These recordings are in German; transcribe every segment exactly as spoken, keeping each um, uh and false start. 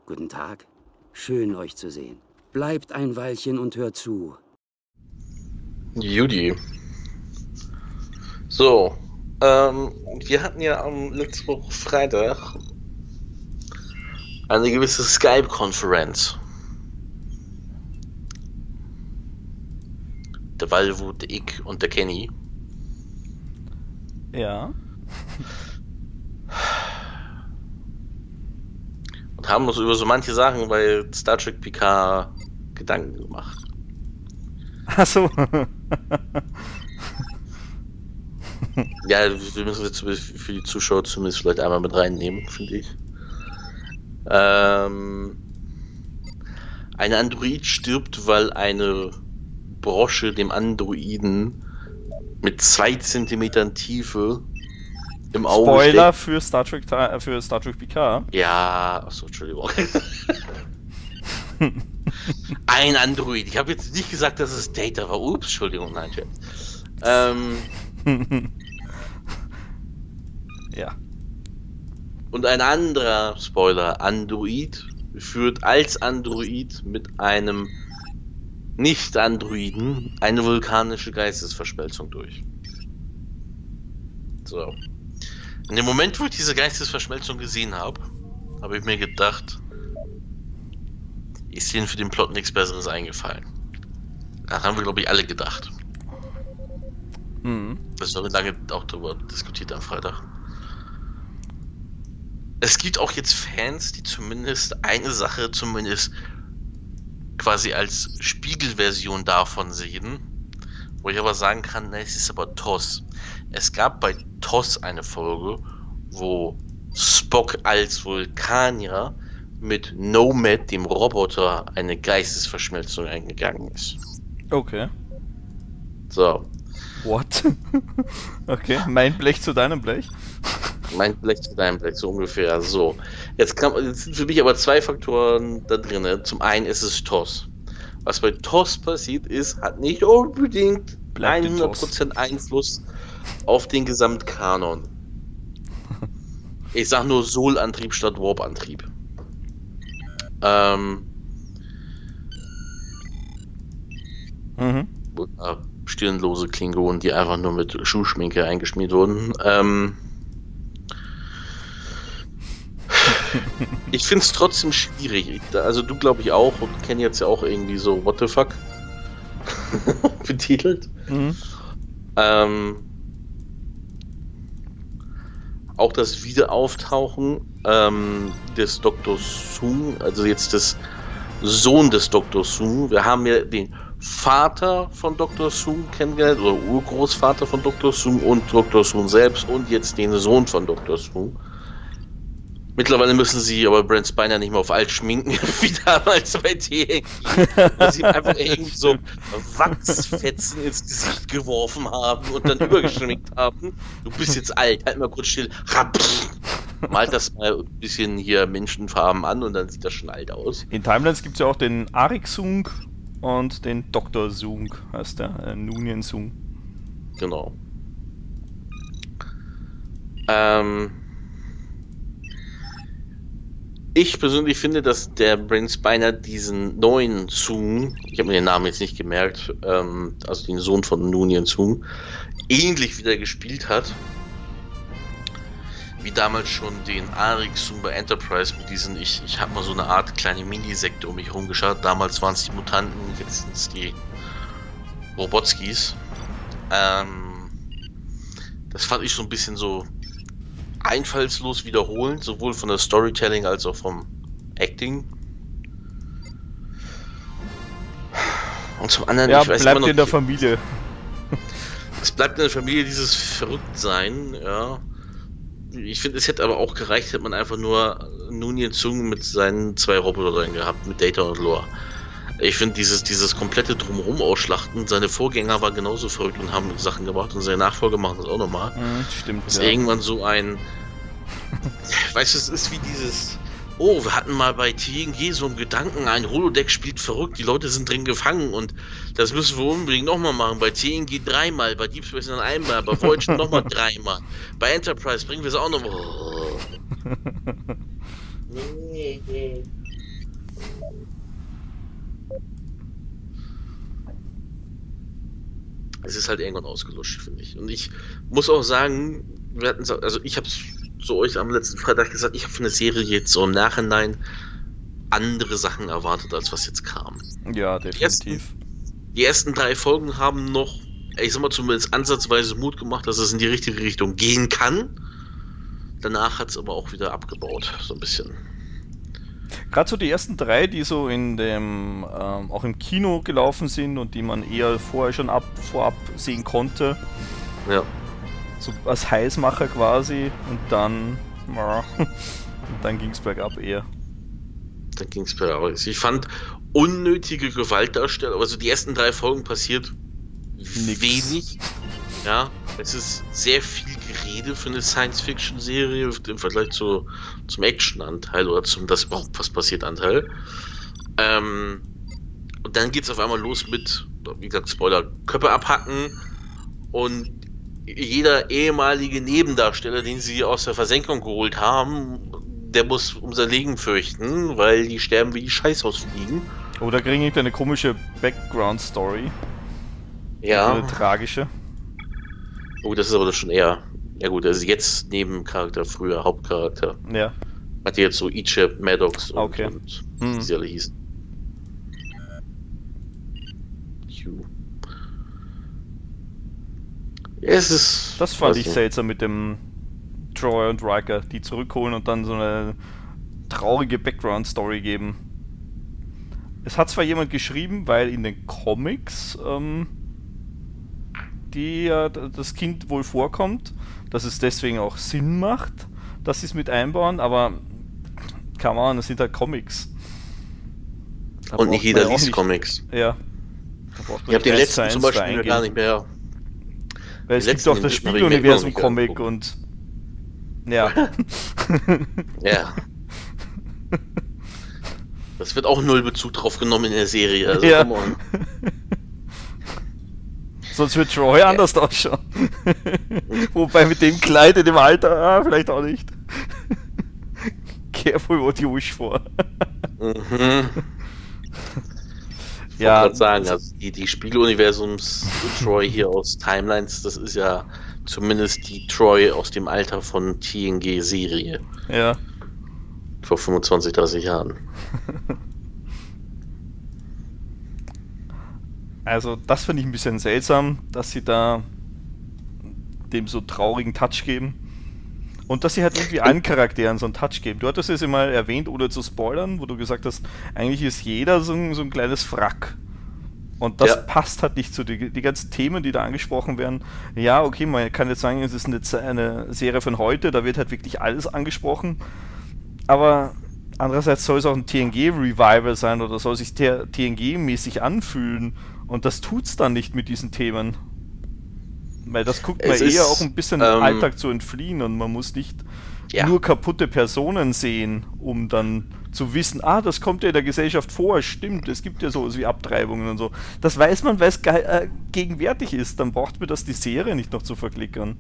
Guten Tag. Schön, euch zu sehen. Bleibt ein Weilchen und hört zu. Judy. So, ähm, wir hatten ja am letzten Woche Freitag eine gewisse Skype-Konferenz. Der Valvo, der ich und der Kenny. Ja. Und haben uns über so manche Sachen bei Star Trek Picard Gedanken gemacht. Ach so. Ja, wir müssen jetzt für die Zuschauer zumindest vielleicht einmal mit reinnehmen, finde ich. Ähm, ein Android stirbt, weil eine Brosche dem Androiden mit zwei Zentimetern Tiefe im Auge Spoiler steckt. für Star Trek äh, für Star Trek Picard. Ja, achso, Entschuldigung. Ein Android. Ich habe jetzt nicht gesagt, dass es Data war. Ups, Entschuldigung, nein, Chat. Ähm, ja. Und ein anderer Spoiler, Android, führt als Android mit einem Nicht-Androiden eine vulkanische Geistesverschmelzung durch. So. In dem Moment, wo ich diese Geistesverschmelzung gesehen habe, habe ich mir gedacht, ist ihnen für den Plot nichts Besseres eingefallen. Das haben wir, glaube ich, alle gedacht. Mhm. Das haben wir lange auch darüber diskutiert am Freitag. Es gibt auch jetzt Fans, die zumindest eine Sache zumindest quasi als Spiegelversion davon sehen, wo ich aber sagen kann, na, es ist aber T O S. Es gab bei T O S eine Folge, wo Spock als Vulkanier mit Nomad, dem Roboter, eine Geistesverschmelzung eingegangen ist. Okay. So. What? Okay, mein Blech zu deinem Blech. Mein Blech zu deinem Blech, so ungefähr. So. Jetzt, kam, jetzt sind für mich aber zwei Faktoren da drin. Zum einen ist es T O S. Was bei T O S passiert ist, hat nicht unbedingt Bleibt in hundert Prozent Einfluss auf den Gesamtkanon. Ich sag nur Sol-Antrieb statt Warp-Antrieb. Ähm. Mhm. Oder stirnlose Klingonen, die einfach nur mit Schuhschminke eingeschmiert wurden. Ähm. Ich finde es trotzdem schwierig. Also du glaube ich auch und Kenny jetzt ja auch irgendwie so what the fuck betitelt. Mhm. Ähm, auch das Wiederauftauchen ähm, des Doktor Soong, also jetzt des Sohn des Doktor Soong. Wir haben ja den Vater von Doktor Soong kennengelernt oder Urgroßvater von Doktor Soong und Doktor Soong selbst und jetzt den Sohn von Doktor Soong. Mittlerweile müssen sie aber Brent Spiner nicht mehr auf alt schminken, wie damals bei T N G, wo sie einfach irgendwie so Wachsfetzen ins Gesicht geworfen haben und dann übergeschminkt haben. Du bist jetzt alt, halt mal kurz still. Malt das mal ein bisschen hier Menschenfarben an und dann sieht das schon alt aus. In Timelines gibt es ja auch den Arik Soong und den Doktor Soong, heißt der, äh, Noonien Soong. Genau. Ähm... Ich persönlich finde, dass der Brent Spiner diesen neuen Soong, ich habe mir den Namen jetzt nicht gemerkt, ähm, also den Sohn von Noonien Soong, ähnlich wieder gespielt hat, wie damals schon den Arik Soong bei Enterprise mit diesen, ich, ich habe mal so eine Art kleine Mini-Sekte um mich herum geschaut, damals waren es die Mutanten, jetzt sind es die Robotskis. Ähm, das fand ich so ein bisschen so einfallslos wiederholend, sowohl von der Storytelling als auch vom Acting. Und zum anderen, ja, ich weiß bleibt immer noch, in der Familie. Es bleibt in der Familie dieses Verrücktsein, ja. Ich finde, es hätte aber auch gereicht, hätte man einfach nur Noonien Soong mit seinen zwei Robotern gehabt, mit Data und Lore. Ich finde, dieses, dieses komplette Drumherum ausschlachten, seine Vorgänger waren genauso verrückt und haben Sachen gemacht und seine Nachfolger machen das auch nochmal. Mhm, stimmt. Das ist ja. irgendwann so ein, weißt du, es ist wie dieses, oh, wir hatten mal bei T N G so einen Gedanken, ein Holodeck spielt verrückt, die Leute sind drin gefangen und das müssen wir unbedingt nochmal machen. Bei T N G dreimal, bei Deep Space Nine einmal, bei Voyager nochmal dreimal, bei Enterprise bringen wir es auch nochmal. Oh. es ist halt irgendwann ausgelutscht, finde ich. Und ich muss auch sagen, wir hatten also ich habe zu euch am letzten Freitag gesagt, ich habe von der Serie jetzt so im Nachhinein andere Sachen erwartet, als was jetzt kam. Ja, definitiv. Die ersten, die ersten drei Folgen haben noch, ich sag mal, zumindest ansatzweise Mut gemacht, dass es in die richtige Richtung gehen kann. Danach hat es aber auch wieder abgebaut, so ein bisschen. Gerade so die ersten drei, die so in dem, ähm, auch im Kino gelaufen sind und die man eher vorher schon ab, vorab sehen konnte. Ja. So als Heißmacher quasi und dann, ja, und dann ging es bergab eher. Dann ging es bergab. Ich fand unnötige Gewaltdarstellung, also die ersten drei Folgen passiert Nix. wenig. Ja, es ist sehr viel Gerede für eine Science-Fiction-Serie im Vergleich zu, zum Action-Anteil oder zum das überhaupt was passiert Anteil. Ähm, und dann geht es auf einmal los mit, wie gesagt, Spoiler, Köpfe abhacken und jeder ehemalige Nebendarsteller, den sie aus der Versenkung geholt haben, der muss um sein Leben fürchten, weil die sterben wie die Scheißhausfliegen. Oder kriegen die eine komische Background-Story. Ja. Eine tragische. Oh, das ist aber das schon eher. Ja gut, also jetzt Nebencharakter, früher Hauptcharakter. Ja. Hat jetzt so Ichab, Maddox und, Okay. und Hm. wie sie alle hießen. Q. Es ist. Das fand weiß ich nicht. seltsam mit dem Troy und Riker, die zurückholen und dann so eine traurige Background-Story geben. Es hat zwar jemand geschrieben, weil in den Comics ähm, die, äh, das Kind wohl vorkommt, dass es deswegen auch Sinn macht, dass sie es mit einbauen, aber come on, das sind halt Comics. Da Und nicht braucht man jeder ja auch liest nicht- Comics. Ja. Da braucht man Ich habe den nicht eins letzten zu eins zum Beispiel reingehen. gar nicht mehr. Weil es den gibt auch letzten, das den habe ich mir Spieluniversum-Comic auch noch und ja. Ja. Das wird auch null Bezug drauf genommen in der Serie. Also, Ja. come on. Sonst wird Troy anders ausschauen. Wobei mit dem Kleid in dem Alter, ah, vielleicht auch nicht. Careful what you wish for. Mhm. Ich Ja, wollte gerade sagen, also die, die Spieluniversums Troy hier aus Timelines, das ist ja zumindest die Troy aus dem Alter von T N G-Serie ja. vor fünfundzwanzig, dreißig Jahren. Also das finde ich ein bisschen seltsam, dass sie da dem so traurigen Touch geben. Und dass sie halt irgendwie allen Charakteren so einen Touch geben. Du hattest es ja mal erwähnt, ohne zu spoilern, wo du gesagt hast, eigentlich ist jeder so ein, so ein kleines Wrack. Und das Ja. passt halt nicht zu den die ganzen Themen, die da angesprochen werden. Ja, okay, man kann jetzt sagen, es ist eine, Ze- eine Serie von heute, da wird halt wirklich alles angesprochen. Aber andererseits soll es auch ein T N G-Revival sein oder soll sich T N G-mäßig anfühlen. Und das tut's dann nicht mit diesen Themen. Weil das guckt man Es eher ist, auch ein bisschen ähm, im Alltag zu entfliehen und man muss nicht Ja. nur kaputte Personen sehen, um dann zu wissen, ah, das kommt ja in der Gesellschaft vor, stimmt, es gibt ja sowas wie Abtreibungen und so. Das weiß man, weil es ge- äh, gegenwärtig ist, dann braucht man das die Serie nicht noch zu verklickern.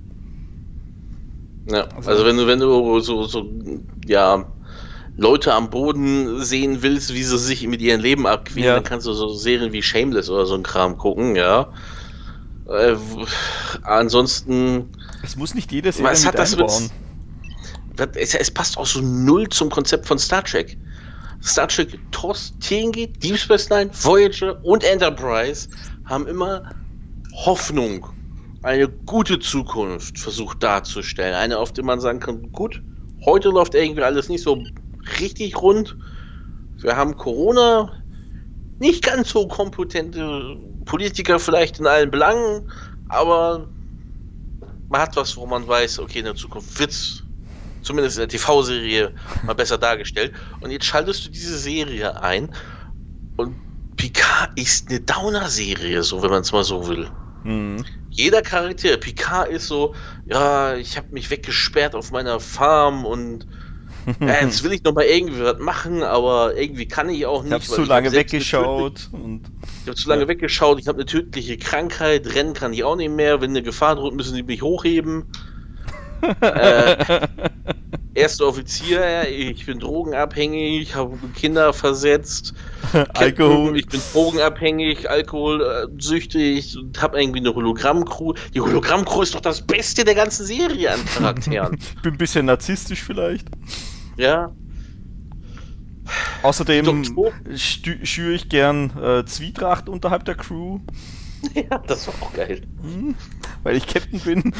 Ja, also wenn du, wenn du so, so, ja, Leute am Boden sehen willst, wie sie sich mit ihrem Leben abquälen, Ja. dann kannst du so Serien wie Shameless oder so ein Kram gucken, ja. Äh, w- ansonsten, Es muss nicht jede Serie was mit hat das mit, einbauen. es, es passt auch so null zum Konzept von Star Trek. Star Trek, TOS, T N G, Deep Space Nine, Voyager und Enterprise haben immer Hoffnung, eine gute Zukunft versucht darzustellen. Eine, auf die man sagen kann, gut, heute läuft irgendwie alles nicht so richtig rund. Wir haben Corona, nicht ganz so kompetente Politiker vielleicht in allen Belangen, aber man hat was, wo man weiß, okay, in der Zukunft wird's zumindest in der T V-Serie mal besser dargestellt. Und jetzt schaltest du diese Serie ein und Picard ist eine Downer-Serie, so wenn man es mal so will. Mhm. Jeder Charakter, Picard ist so, ja, ich habe mich weggesperrt auf meiner Farm und ja, jetzt will ich noch mal irgendwie was machen, aber irgendwie kann ich auch nicht. Ich hab's weil zu ich lange hab selbst eine weggeschaut und tödliche- Ich habe zu lange Ja. weggeschaut, ich habe eine tödliche Krankheit, rennen kann ich auch nicht mehr, wenn eine Gefahr droht, müssen die mich hochheben. äh, erster Offizier, ich bin drogenabhängig, habe Kinder versetzt, Alkohol. Ich bin drogenabhängig, alkoholsüchtig und habe irgendwie eine Hologramm-Crew. Die Hologramm-Crew ist doch das Beste der ganzen Serie an Charakteren. Ich bin ein bisschen narzisstisch vielleicht. Ja. Außerdem Doktor? stü- schüre ich gern äh, Zwietracht unterhalb der Crew. Ja, das war auch geil. Hm, weil ich Captain bin.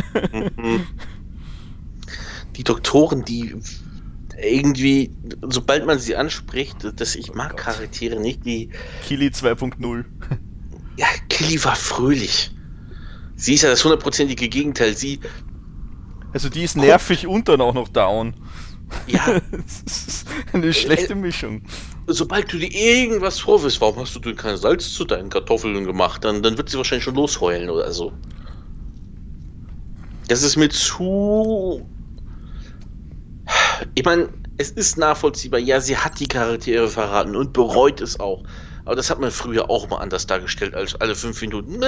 Die Doktoren, die irgendwie, sobald man sie anspricht, dass ich mag Charaktere nicht, die... Killy zwei Punkt null. Ja, Killy war fröhlich. Sie ist ja das hundertprozentige Gegenteil. Sie... Also die ist nervig und dann auch noch down. Ja. Das ist eine schlechte Mischung. Sobald du dir irgendwas vorwirfst, warum hast du denn kein Salz zu deinen Kartoffeln gemacht, dann, dann wird sie wahrscheinlich schon losheulen oder so. Das ist mir zu... Ich meine, es ist nachvollziehbar, ja, sie hat die Charaktere verraten und bereut es auch. Aber das hat man früher auch mal anders dargestellt, als alle fünf Minuten.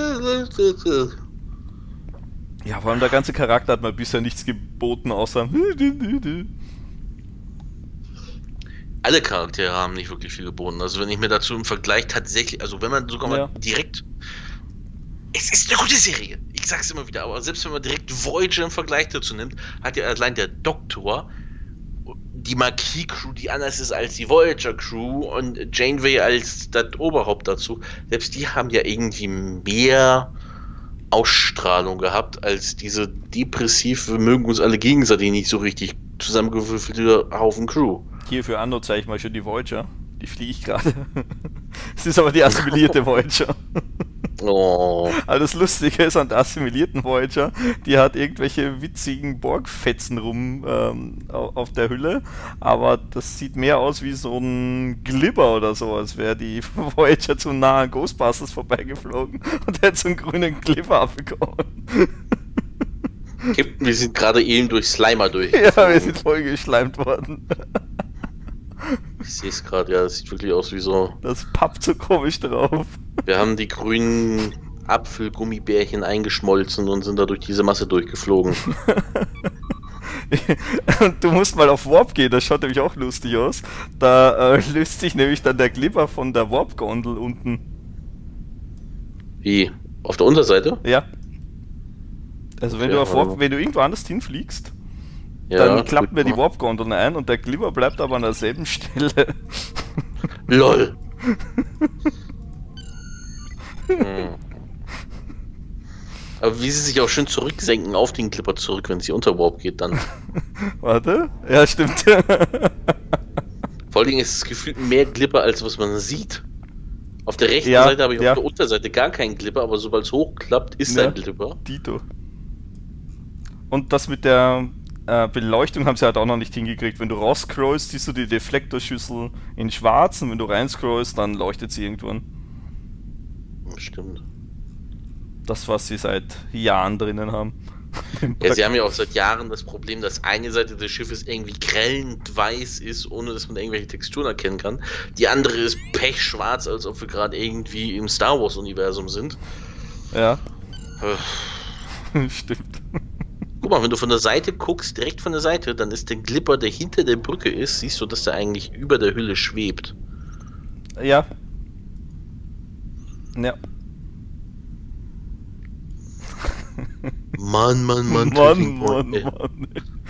Ja, vor allem der ganze Charakter hat mal bisher nichts geboten, außer... Alle Charaktere haben nicht wirklich viel geboten. Also wenn ich mir dazu im Vergleich tatsächlich, also wenn man sogar Ja. mal direkt... Es ist eine gute Serie, ich sag's immer wieder, aber selbst wenn man direkt Voyager im Vergleich dazu nimmt, hat ja allein der Doktor die Marquis-Crew, die anders ist als die Voyager-Crew und Janeway als das Oberhaupt dazu, selbst die haben ja irgendwie mehr Ausstrahlung gehabt als diese depressiv, wir mögen uns alle gegenseitig nicht so richtig zusammengewürfelte Haufen Crew. Hier für Anno zeige ich mal schon die Voyager. Die fliege ich gerade. Es ist aber die assimilierte Voyager. Oh. Aber das Lustige ist an der assimilierten Voyager, die hat irgendwelche witzigen Borgfetzen rum ähm, au- auf der Hülle, aber das sieht mehr aus wie so ein Glibber oder so, als wäre die Voyager zu nah an Ghostbusters vorbeigeflogen und hätte so einen grünen Glibber abbekommen. Wir sind gerade eben durch Slimer durch. Ja, wir sind voll geschleimt worden. Ich sehe es gerade, ja, das sieht wirklich aus wie so. Das pappt so komisch drauf. Wir haben die grünen Apfelgummibärchen eingeschmolzen und sind da durch diese Masse durchgeflogen. Und du musst mal auf Warp gehen, das schaut nämlich auch lustig aus. Da äh, löst sich nämlich dann der Glibber von der Warp-Gondel unten. Wie? Auf der Unterseite? Ja. Also wenn Ja, du auf warte Warp, mal. wenn du irgendwo anders hinfliegst, Ja, dann klappt gut mir die mal. Warp-Gondeln ein und der Glibber bleibt aber an derselben Stelle. LOL! hm. Aber wie sie sich auch schön zurücksenken auf den Clipper zurück, wenn sie unter Warp geht, dann. Warte. Ja, stimmt. Vor allen Dingen ist es gefühlt mehr Glipper, als was man sieht. Auf der rechten Ja, Seite habe ich ja. auf der Unterseite gar keinen Glipper, aber sobald es hochklappt, ist Ja. ein Glipper. Dito. Und das mit der äh, Beleuchtung haben sie halt auch noch nicht hingekriegt. Wenn du rausscrollst, siehst du die Deflektorschüssel in schwarz und wenn du reinscrollst, dann leuchtet sie irgendwann. Stimmt. Das, was sie seit Jahren drinnen haben. Ja, sie haben ja auch seit Jahren das Problem, dass eine Seite des Schiffes irgendwie grellend weiß ist, ohne dass man irgendwelche Texturen erkennen kann. Die andere ist pechschwarz, als ob wir gerade irgendwie im Star Wars Universum sind. Ja, Äh, stimmt. Guck mal, wenn du von der Seite guckst, direkt von der Seite, dann ist der Glipper, der hinter der Brücke ist, siehst du, dass der eigentlich über der Hülle schwebt. Ja. Ja. Mann, Mann, Mann, Mann, Tracking Mann, Point, ey. Mann.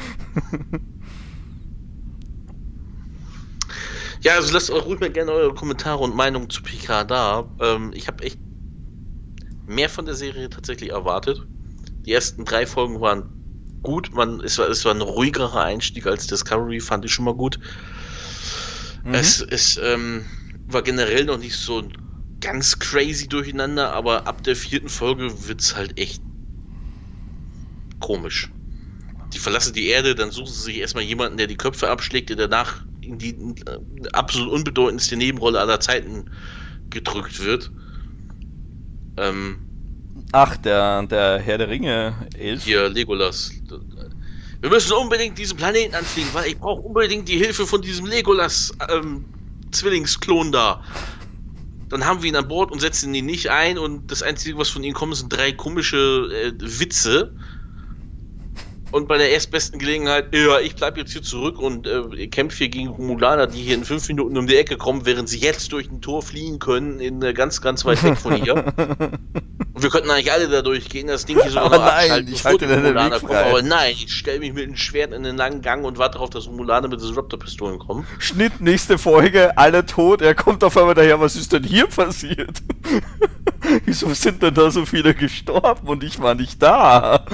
Ja, also lasst auch ruhig mal gerne eure Kommentare und Meinungen zu Picard da. Ähm, ich habe echt mehr von der Serie tatsächlich erwartet. Die ersten drei Folgen waren gut. Man, es, war, es war ein ruhigerer Einstieg als Discovery, fand ich schon mal gut. Mhm. Es, es ähm, war generell noch nicht so ganz crazy durcheinander, aber ab der vierten Folge wird's halt echt komisch. Die verlassen die Erde, dann suchen sie sich erstmal jemanden, der die Köpfe abschlägt, der danach in die äh, absolut unbedeutendste Nebenrolle aller Zeiten gedrückt wird. Ähm, Ach, der, der Herr der Ringe Elf. hier, Legolas. Wir müssen unbedingt diesen Planeten anfliegen, weil ich brauche unbedingt die Hilfe von diesem Legolas ähm, Zwillingsklon da. Dann haben wir ihn an Bord und setzen ihn nicht ein und das Einzige, was von ihm kommt, sind drei komische äh, Witze. Und bei der erstbesten Gelegenheit, ja, ich bleib jetzt hier zurück und äh, kämpfe hier gegen Romulaner, die hier in fünf Minuten um die Ecke kommen, während sie jetzt durch ein Tor fliehen können, in äh, ganz, ganz weit weg von hier. Und wir könnten eigentlich alle da durchgehen, das Ding hier sogar noch abschalten, ich halte den Weg kommen. Aber nein, ich stelle mich mit einem Schwert in den langen Gang und warte darauf, dass Romulaner mit Disruptor-Pistolen kommen. Schnitt, nächste Folge, alle tot, er kommt auf einmal daher, was ist denn hier passiert? Wieso sind denn da so viele gestorben und ich war nicht da?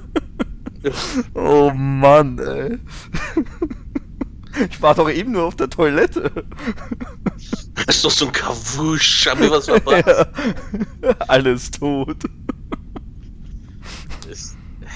Oh Mann, ey. Ich war doch eben nur auf der Toilette. Das ist doch so ein Kawusch, hab mir was verpasst. Ja, alles tot. Das,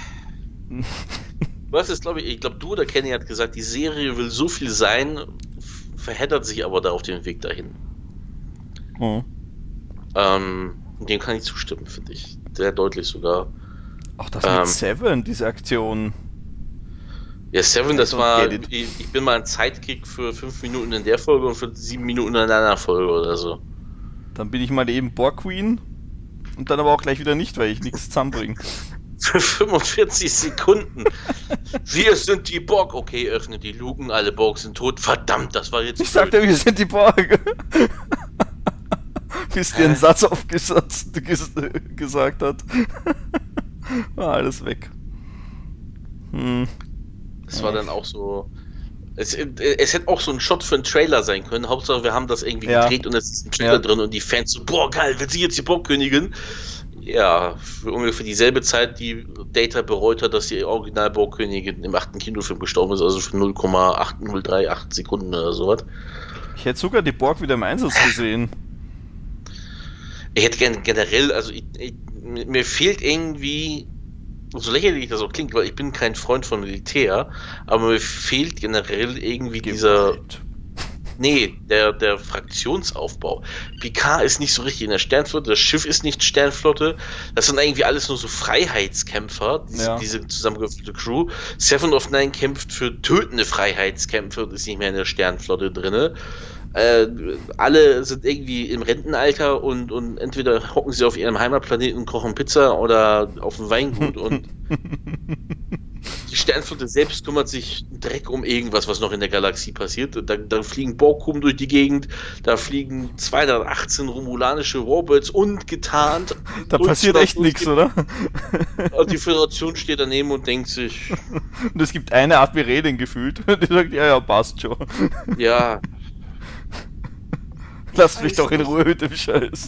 was ist, glaube ich, ich glaube, du oder Kenny hat gesagt, die Serie will so viel sein, verheddert sich aber da auf dem Weg dahin. Oh. Ähm, dem kann ich zustimmen, finde ich. Sehr deutlich sogar. Ach, das ähm, mit Seven, diese Aktion. Ja, Seven, das war, ich, ich bin mal ein Sidekick für fünf Minuten in der Folge und für sieben Minuten in einer Folge oder so. Dann bin ich mal eben Borg Queen und dann aber auch gleich wieder nicht, weil ich nichts zusammenbringe. Für fünfundvierzig Sekunden. Wir sind die Borg. Okay, öffne die Luken, alle Borg sind tot. Verdammt, das war jetzt... Ich sagte, wir sind die Borg. Bis dir einen Satz aufgesatzt ges gesagt hat. War alles weg. Hm. Das war dann auch so... Es, es hätte auch so ein Shot für einen Trailer sein können. Hauptsache, wir haben das irgendwie ja. gedreht und es ist ein Trailer ja. drin und die Fans so, boah, geil, wird sie jetzt die Borgkönigin? Ja, für ungefähr dieselbe Zeit, die Data bereut hat, dass die Original-Borgkönigin im achten Kinofilm gestorben ist, also für null Komma acht null drei acht Sekunden oder sowas. Ich hätte sogar die Borg wieder im Einsatz gesehen. Ich hätte gerne generell, also ich, ich, mir fehlt irgendwie, so lächerlich das auch klingt, weil ich bin kein Freund von Militär, aber mir fehlt generell irgendwie Gewalt. dieser... Nee, der, der Fraktionsaufbau. Picard ist nicht so richtig in der Sternflotte, das Schiff ist nicht Sternflotte, das sind irgendwie alles nur so Freiheitskämpfer, diese, ja. diese zusammengewürfelte Crew. Seven of Nine kämpft für tötende Freiheitskämpfe und ist nicht mehr in der Sternflotte drinne. Äh, alle sind irgendwie im Rentenalter und, und entweder hocken sie auf ihrem Heimatplaneten und kochen Pizza oder auf dem Weingut und die Sternflotte selbst kümmert sich Dreck um irgendwas, was noch in der Galaxie passiert. Da, da fliegen Borgkuben durch die Gegend, da fliegen zweihundertachtzehn romulanische Warbirds und getarnt. Da passiert echt nichts, oder? Und die Föderation steht daneben und denkt sich... Und es gibt eine Admiralin gefühlt, die sagt, ja, ja, passt schon. Ja. Lasst mich doch in Ruhe mit dem Scheiß.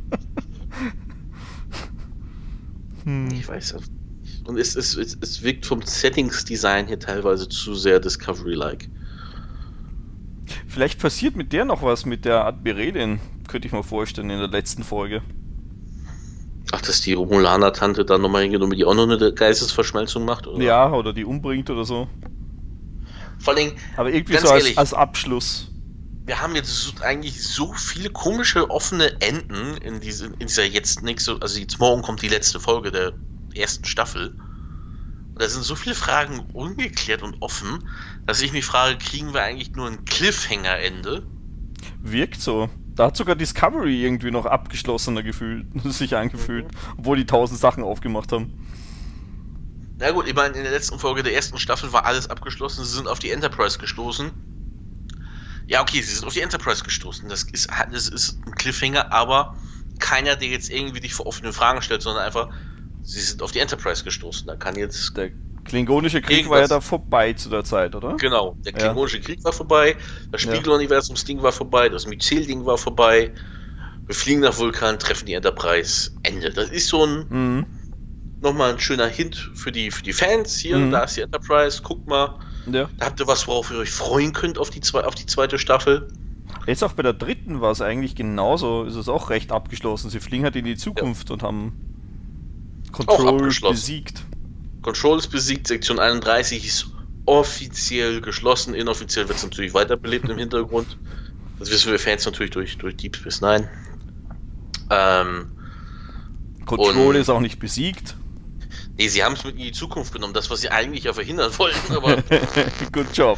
hm. Ich weiß nicht. Und es, es, es, es wirkt vom Settings-Design hier teilweise zu sehr Discovery-like. Vielleicht passiert mit der noch was, mit der Admiralin, könnte ich mir vorstellen, in der letzten Folge. Ach, dass die Romulaner-Tante da nochmal hingeht und die auch noch eine Geistesverschmelzung macht? Oder? Ja, oder die umbringt oder so. Vor allem, aber irgendwie so als, als Abschluss. Wir haben jetzt so, eigentlich so viele komische offene Enden in, diese, in dieser jetzt nächste, also jetzt morgen kommt die letzte Folge der ersten Staffel. Und da sind so viele Fragen ungeklärt und offen, dass ich mich frage, kriegen wir eigentlich nur ein Cliffhanger-Ende? Wirkt so. Da hat sogar Discovery irgendwie noch abgeschlossener gefühlt, sich angefühlt, obwohl die tausend Sachen aufgemacht haben. Na gut, ich meine, in der letzten Folge der ersten Staffel war alles abgeschlossen, sie sind auf die Enterprise gestoßen. Ja, okay, sie sind auf die Enterprise gestoßen. Das ist, das ist ein Cliffhanger, aber keiner, der jetzt irgendwie dich vor offenen Fragen stellt, sondern einfach, sie sind auf die Enterprise gestoßen. Da kann jetzt... Der klingonische Krieg irgendwas... war ja da vorbei zu der Zeit, oder? Genau, der klingonische ja. Krieg war vorbei, das Spiegeluniversums-Ding war vorbei, das Mycel-Ding war vorbei. Wir fliegen nach Vulkan, treffen die Enterprise, Ende. Das ist so ein... Mhm. Nochmal ein schöner Hint für die, für die Fans. Hier, mhm. da ist die Enterprise, guckt mal. Ja. Da habt ihr was, worauf ihr euch freuen könnt auf die, zwei, auf die zweite Staffel. Jetzt auch bei der dritten war es eigentlich genauso, ist es auch recht abgeschlossen. Sie fliegen halt in die Zukunft ja. und haben Control besiegt. Control ist besiegt, Sektion einunddreißig ist offiziell geschlossen, inoffiziell wird es natürlich weiterbelebt im Hintergrund. Das wissen wir Fans natürlich durch, durch Deep Space Nine. Ähm, Control ist auch nicht besiegt. Nee, sie haben es mit in die Zukunft genommen, das, was sie eigentlich ja verhindern wollten, aber... Good job.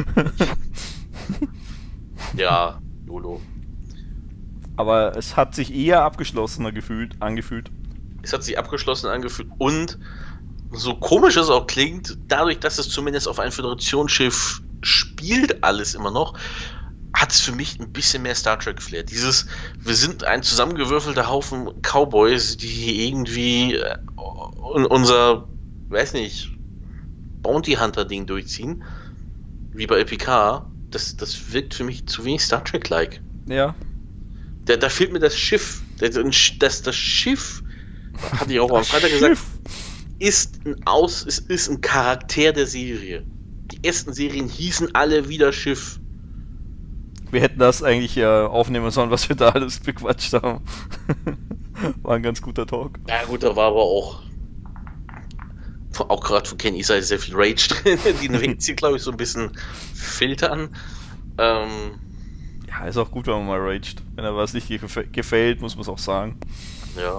Ja, YOLO. Aber es hat sich eher abgeschlossener gefühlt, angefühlt. Es hat sich abgeschlossen angefühlt und so komisch es auch klingt, dadurch, dass es zumindest auf einem Föderationsschiff spielt, alles immer noch, hat es für mich ein bisschen mehr Star Trek-Flair. Dieses, wir sind ein zusammengewürfelter Haufen Cowboys, die irgendwie äh, unser, weiß nicht, Bounty Hunter-Ding durchziehen, wie bei Picard, das, das wirkt für mich zu wenig Star Trek-like. Ja. Da, da fehlt mir das Schiff. Das, das, das Schiff, hatte ich auch am Freitag gesagt, ist ein, Aus, ist, ist ein Charakter der Serie. Die ersten Serien hießen alle wieder Schiff. Wir hätten das eigentlich äh, aufnehmen sollen, was wir da alles bequatscht haben. War ein ganz guter Talk. Ja gut, da war aber auch auch gerade von Ken Isai sehr viel Rage drin. Die weckt sie, glaube ich, so ein bisschen filtern. Ähm, ja, ist auch gut, wenn man mal raged. Wenn er was nicht gef- gefällt, muss man es auch sagen. Ja.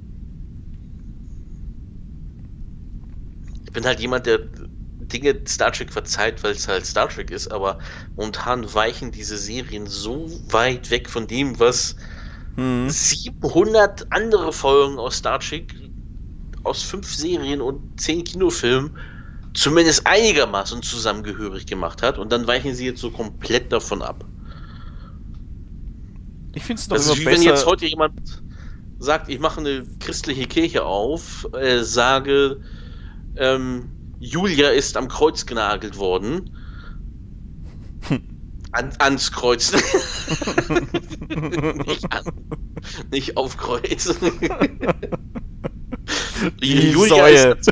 Ich bin halt jemand, der Dinge Star Trek verzeiht, weil es halt Star Trek ist, aber momentan weichen diese Serien so weit weg von dem, was hm. siebenhundert andere Folgen aus Star Trek, aus fünf Serien und zehn Kinofilmen zumindest einigermaßen zusammengehörig gemacht hat, und dann weichen sie jetzt so komplett davon ab. Ich finde es doch das immer ist wie besser, wenn jetzt heute jemand sagt, ich mache eine christliche Kirche auf, äh, sage, ähm, Julia ist am Kreuz genagelt worden. An, ans Kreuz. nicht, an, nicht auf Kreuz. Julia ist,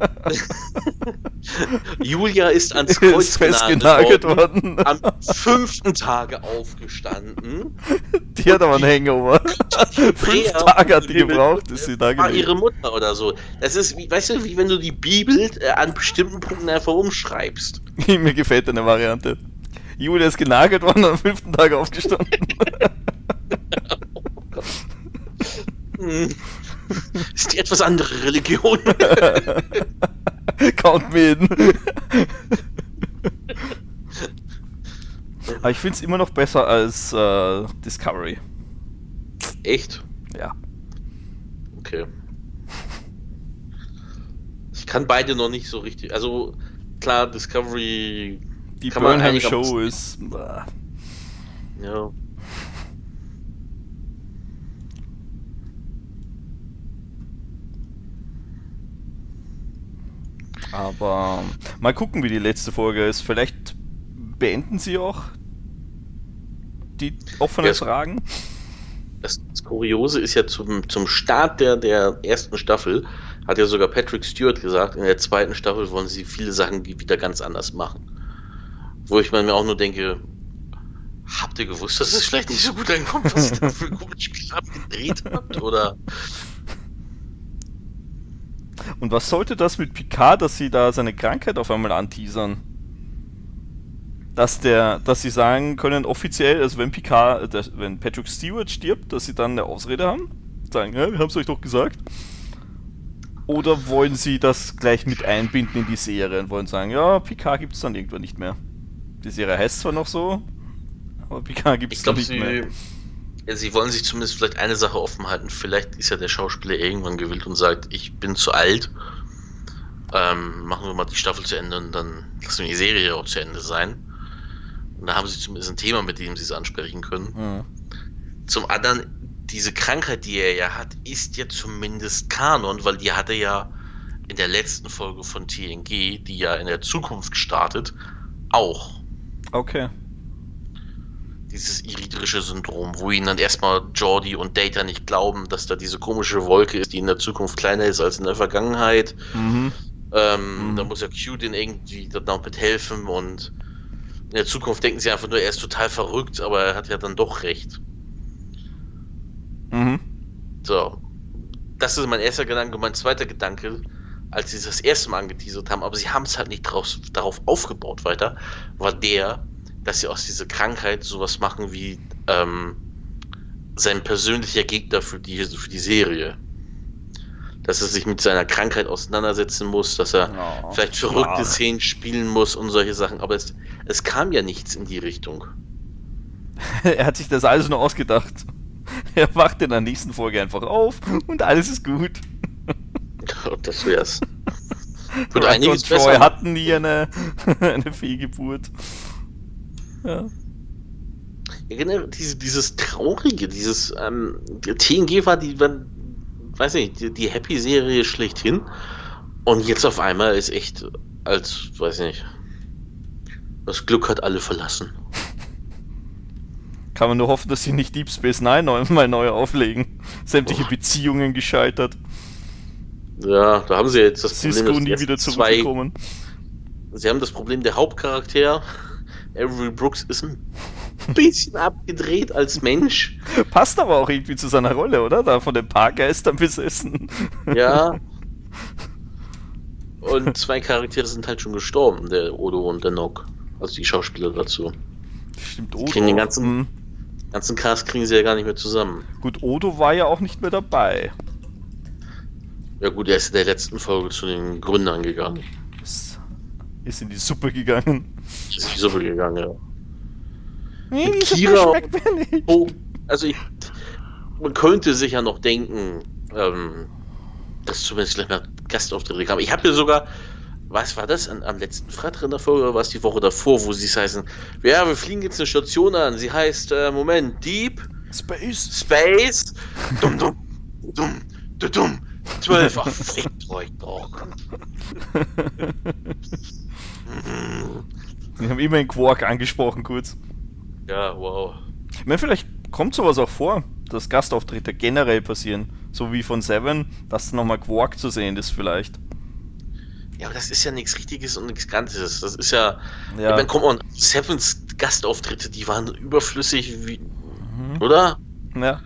Julia ist ans Kreuz genagelt worden. worden. Am fünften Tage aufgestanden. Die hat aber einen Hangover. Fünf Tage hat die gebraucht, ist sie da gewesen. Ihre Mutter oder so. Das ist, wie, weißt du, wie wenn du die Bibel äh, an bestimmten Punkten einfach umschreibst. Mir gefällt deine Variante. Julia ist genagelt worden und am fünften Tag aufgestanden. Oh Gott. Hm. Ist die etwas andere Religion. Count me in. Aber ich finde es immer noch besser als äh, Discovery. Echt? Ja. Okay. Ich kann beide noch nicht so richtig. Also, klar, Discovery. Die Burnham Show ist. Ja. Aber mal gucken, wie die letzte Folge ist. Vielleicht beenden sie auch die offenen ja, Fragen. Das, das Kuriose ist ja zum, zum Start der, der ersten Staffel, hat ja sogar Patrick Stewart gesagt, in der zweiten Staffel wollen sie viele Sachen wieder ganz anders machen. Wo ich mir auch nur denke, habt ihr gewusst, dass es vielleicht nicht so gut ankommt, was ihr da für gute Spiele abgedreht habt? Oder... Und was sollte das mit Picard, dass sie da seine Krankheit auf einmal anteasern? Dass der, dass sie sagen können, offiziell, also wenn Picard, der, wenn Patrick Stewart stirbt, dass sie dann eine Ausrede haben? Sagen, ja, wir haben es euch doch gesagt. Oder wollen sie das gleich mit einbinden in die Serie und wollen sagen, ja, Picard gibt es dann irgendwann nicht mehr. Die Serie heißt zwar noch so, aber Picard gibt es dann nicht sie, mehr. Ja, sie wollen sich zumindest vielleicht eine Sache offen halten. Vielleicht ist ja der Schauspieler irgendwann gewillt und sagt, ich bin zu alt. Ähm, machen wir mal die Staffel zu Ende und dann lassen wir die Serie auch zu Ende sein. Und da haben sie zumindest ein Thema, mit dem sie es ansprechen können. Mhm. Zum anderen, diese Krankheit, die er ja hat, ist ja zumindest Kanon, weil die hatte ja in der letzten Folge von T N G, die ja in der Zukunft startet, auch. Okay. Dieses iridrische Syndrom, wo ihnen dann erstmal Geordi und Data nicht glauben, dass da diese komische Wolke ist, die in der Zukunft kleiner ist als in der Vergangenheit. Mhm. Ähm, mhm. Da muss ja Q den irgendwie dann mithelfen und in der Zukunft denken sie einfach nur, er ist total verrückt, aber er hat ja dann doch recht. Mhm. So. Das ist mein erster Gedanke. Mein zweiter Gedanke, als sie es das erste Mal angeteasert haben, aber sie haben es halt nicht drauf, darauf aufgebaut weiter, war der, dass sie aus dieser Krankheit sowas machen wie ähm, sein persönlicher Gegner für die, für die Serie. Dass er sich mit seiner Krankheit auseinandersetzen muss, dass er oh, vielleicht verrückte Szenen spielen muss und solche Sachen. Aber es, es kam ja nichts in die Richtung. Er hat sich das alles nur ausgedacht. Er wacht in der nächsten Folge einfach auf und alles ist gut. Das wär's. Wird Riker einiges und Troy besser. hatten nie eine, eine Fehlgeburt. Ja. Ja, generell diese, dieses Traurige, dieses ähm, T N G war die, war, weiß nicht, die, die Happy-Serie schlechthin und jetzt auf einmal ist echt, als, weiß nicht, das Glück hat alle verlassen. Kann man nur hoffen, dass sie nicht Deep Space Nine neu, mal neu auflegen. Sämtliche Oh. Beziehungen gescheitert. Ja, da haben sie jetzt das Cisco Problem, nie dass wieder jetzt zwei, zurückgekommen. sie haben das Problem, der Hauptcharakter, Avery Brooks, ist ein bisschen abgedreht als Mensch. Passt aber auch irgendwie zu seiner Rolle, oder? Da von den Paargeistern besessen. Ja. Und zwei Charaktere sind halt schon gestorben, der Odo und der Nock. Also die Schauspieler dazu. Stimmt, Die Odo. kriegen den ganzen, Hm. ganzen Cast kriegen sie ja gar nicht mehr zusammen. Gut, Odo war ja auch nicht mehr dabei. Ja gut, er ist in der letzten Folge zu den Gründern gegangen. Ist, ist in die Suppe gegangen. Ist in die Suppe gegangen, ja. Nee, Mit die Suppe Kira- schmeckt mir nicht. Oh, also ich, man könnte sich ja noch denken, ähm, dass zumindest gleich mal Gastauftritte kamen. Ich habe ja sogar, was war das, an, am letzten Freitag in der Folge oder war es die Woche davor, wo sie es heißen, ja, wir fliegen jetzt eine Station an, sie heißt, äh, Moment, Deep Space. Space, dumm, dumm, dumm, dumm, dumm, zwölf, ach, fickt euch doch. Wir haben immerhin Quark angesprochen, kurz. Ja, wow. Ich meine, vielleicht kommt sowas auch vor, dass Gastauftritte generell passieren. So wie von Seven, dass nochmal Quark zu sehen ist vielleicht. Ja, aber das ist ja nichts Richtiges und nichts Ganzes. Das ist ja, Ja. ich meine, komm on, Sevens Gastauftritte, die waren überflüssig, wie, Mhm. oder? Ja.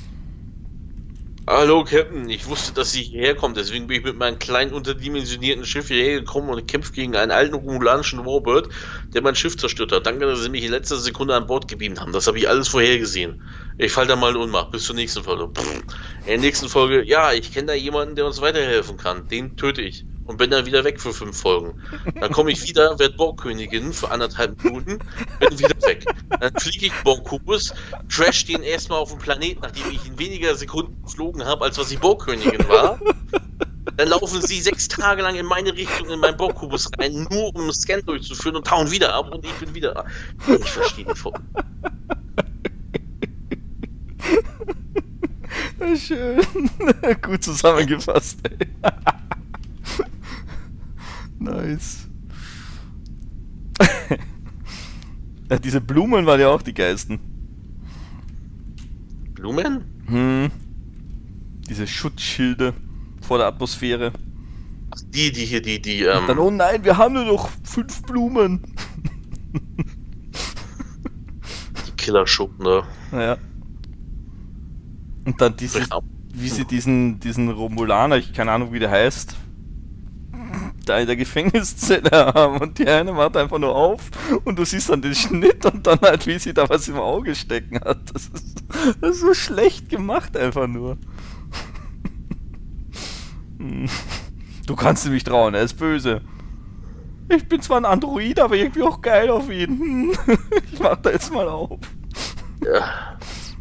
Hallo Captain, ich wusste, dass Sie hierher kommt, deswegen bin ich mit meinem kleinen unterdimensionierten Schiff hierher gekommen und kämpfe gegen einen alten romulanischen Warbird, der mein Schiff zerstört hat. Danke, dass Sie mich in letzter Sekunde an Bord gebeamt haben. Das habe ich alles vorhergesehen. Ich fall da mal in Ohnmacht. Bis zur nächsten Folge. Pff. In der nächsten Folge, ja, ich kenne da jemanden, der uns weiterhelfen kann. Den töte ich. Und bin dann wieder weg für fünf Folgen. Dann komme ich wieder, werde Borgkönigin für anderthalb Minuten, bin wieder weg. Dann fliege ich Borgkubus, trash den erstmal auf dem Planeten, nachdem ich in weniger Sekunden geflogen habe, als was ich Borgkönigin war. Dann laufen sie sechs Tage lang in meine Richtung in meinen Borgkubus rein, nur um einen Scan durchzuführen und tauen wieder ab und ich bin wieder da. Ich verstehe die Folge. Schön. Gut zusammengefasst, ey. Nice. Ja, diese Blumen waren ja auch die geilsten. Blumen? Hm. Diese Schutzschilde vor der Atmosphäre. Ach, die, die hier, die, die, Und dann, ähm, oh nein, wir haben nur noch fünf Blumen. die Killerschuppen, ne? Ja. Und dann diese, wie sie diesen, diesen Romulaner, ich keine Ahnung wie der heißt, da in der Gefängniszelle haben und die eine macht einfach nur auf und du siehst dann den Schnitt und dann halt, wie sie da was im Auge stecken hat. Das ist, das ist so schlecht gemacht einfach nur. Du kannst ihm nicht trauen, er ist böse. Ich bin zwar ein Android, aber irgendwie auch geil auf ihn. Ich mach da jetzt mal auf. Ja.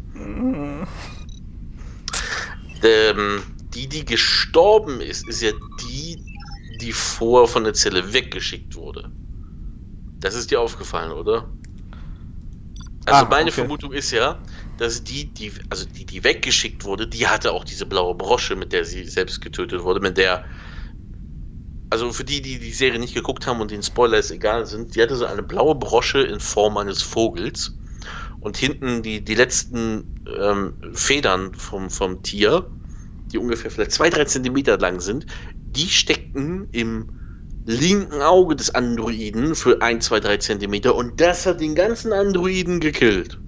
Ähm, die, die gestorben ist, ist ja die, die vorher von der Zelle weggeschickt wurde. Das ist dir aufgefallen, oder? Also Ah, meine okay. Vermutung ist ja, dass die, die, also die, die weggeschickt wurde, die hatte auch diese blaue Brosche, mit der sie selbst getötet wurde, mit der, also für die, die die Serie nicht geguckt haben und den Spoilers egal sind, die hatte so eine blaue Brosche in Form eines Vogels und hinten die, die letzten ähm, Federn vom, vom Tier, die ungefähr vielleicht zwei, drei Zentimeter lang sind, die steckten im linken Auge des Androiden für ein, zwei, drei Zentimeter und das hat den ganzen Androiden gekillt.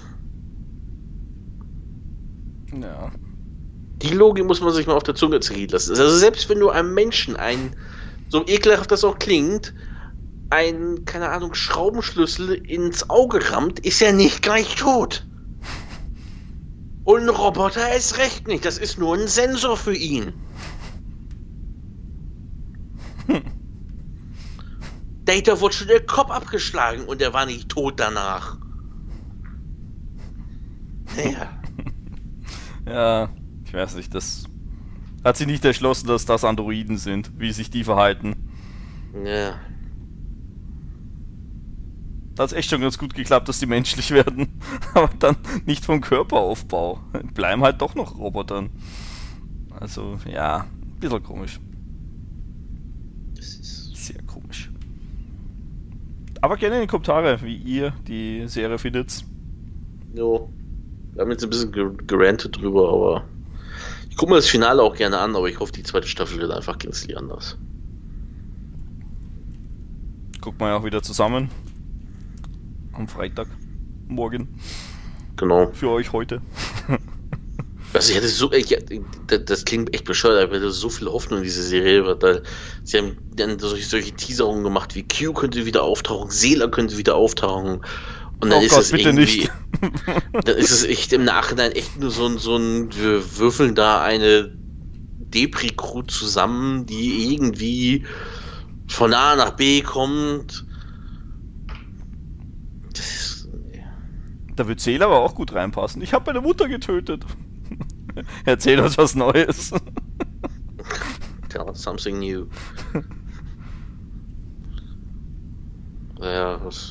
Ja. Die Logik muss man sich mal auf der Zunge zergehen lassen. Also selbst wenn du einem Menschen ein, so ekelhaft das auch klingt, ein, keine Ahnung, Schraubenschlüssel ins Auge rammt, ist er nicht gleich tot. Und ein Roboter ist recht nicht, das ist nur ein Sensor für ihn. Hm. Data wurde schon der Kopf abgeschlagen und er war nicht tot danach. Naja. Ja, ich weiß nicht, das Hat sich nicht erschlossen, dass das Androiden sind, wie sich die verhalten. Ja. Da hat es echt schon ganz gut geklappt, dass die menschlich werden. Aber dann nicht vom Körperaufbau. Bleiben halt doch noch Robotern. Also, ja, ein bisschen komisch. Das ist Sehr komisch. Aber gerne in die Kommentare, wie ihr die Serie findet. jo. Wir haben jetzt ein bisschen ger- gerantet drüber, aber ich gucke mir das Finale auch gerne an, aber ich hoffe, die zweite Staffel wird einfach gänzlich anders. Guckt man ja auch wieder zusammen. Am Freitag. Morgen. Genau. Für euch heute. Also ich hatte so, ich, das, das klingt echt bescheuert, aber ich hatte so viel Hoffnung in diese Serie, weil da, sie haben dann solche, solche Teaserungen gemacht, wie Q könnte wieder auftauchen, Seela könnte wieder auftauchen. Und dann Oh ist Gott, es bitte irgendwie, nicht. dann ist es echt im Nachhinein echt nur so ein, so ein, wir würfeln da eine Depri-Crew zusammen, die irgendwie von A nach B kommt. Das ist, Da wird Seele aber auch gut reinpassen. Ich habe meine Mutter getötet. Erzähl uns was Neues. tell us something new. Ja, was.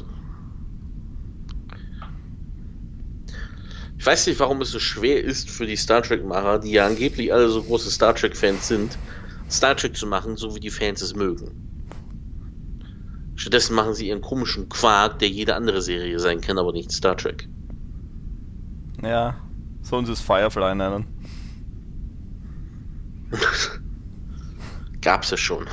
Ich weiß nicht, warum es so schwer ist für die Star Trek-Macher, die ja angeblich alle so große Star Trek-Fans sind, Star Trek zu machen, so wie die Fans es mögen. Stattdessen machen sie ihren komischen Quark, der jede andere Serie sein kann, aber nicht Star Trek. Ja, sollen sie es Firefly nennen. Gab's ja schon.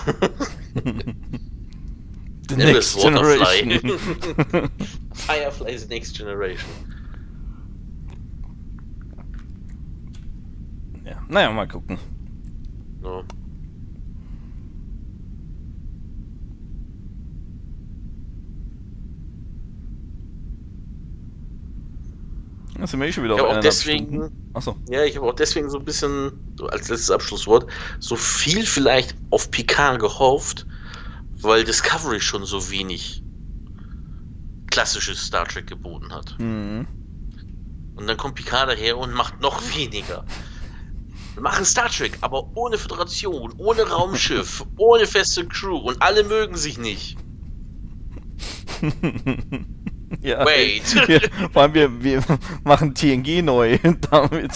The Nennen wir Next es Waterfly. Generation. Firefly's Next Generation. Ja, naja, mal gucken. Ja. Da sind wir eh schon wieder Ich auf habe auch eineinhalb deswegen, Stunden. Achso. ja, ich habe auch deswegen so ein bisschen, so als letztes Abschlusswort, so viel vielleicht auf Picard gehofft, weil Discovery schon so wenig klassisches Star Trek geboten hat. Mhm. Und dann kommt Picard daher und macht noch weniger. Wir machen Star Trek, aber ohne Föderation, ohne Raumschiff, ohne feste Crew und alle mögen sich nicht. Ja, Wait. Wir, vor allem wir, wir machen T N G neu damit.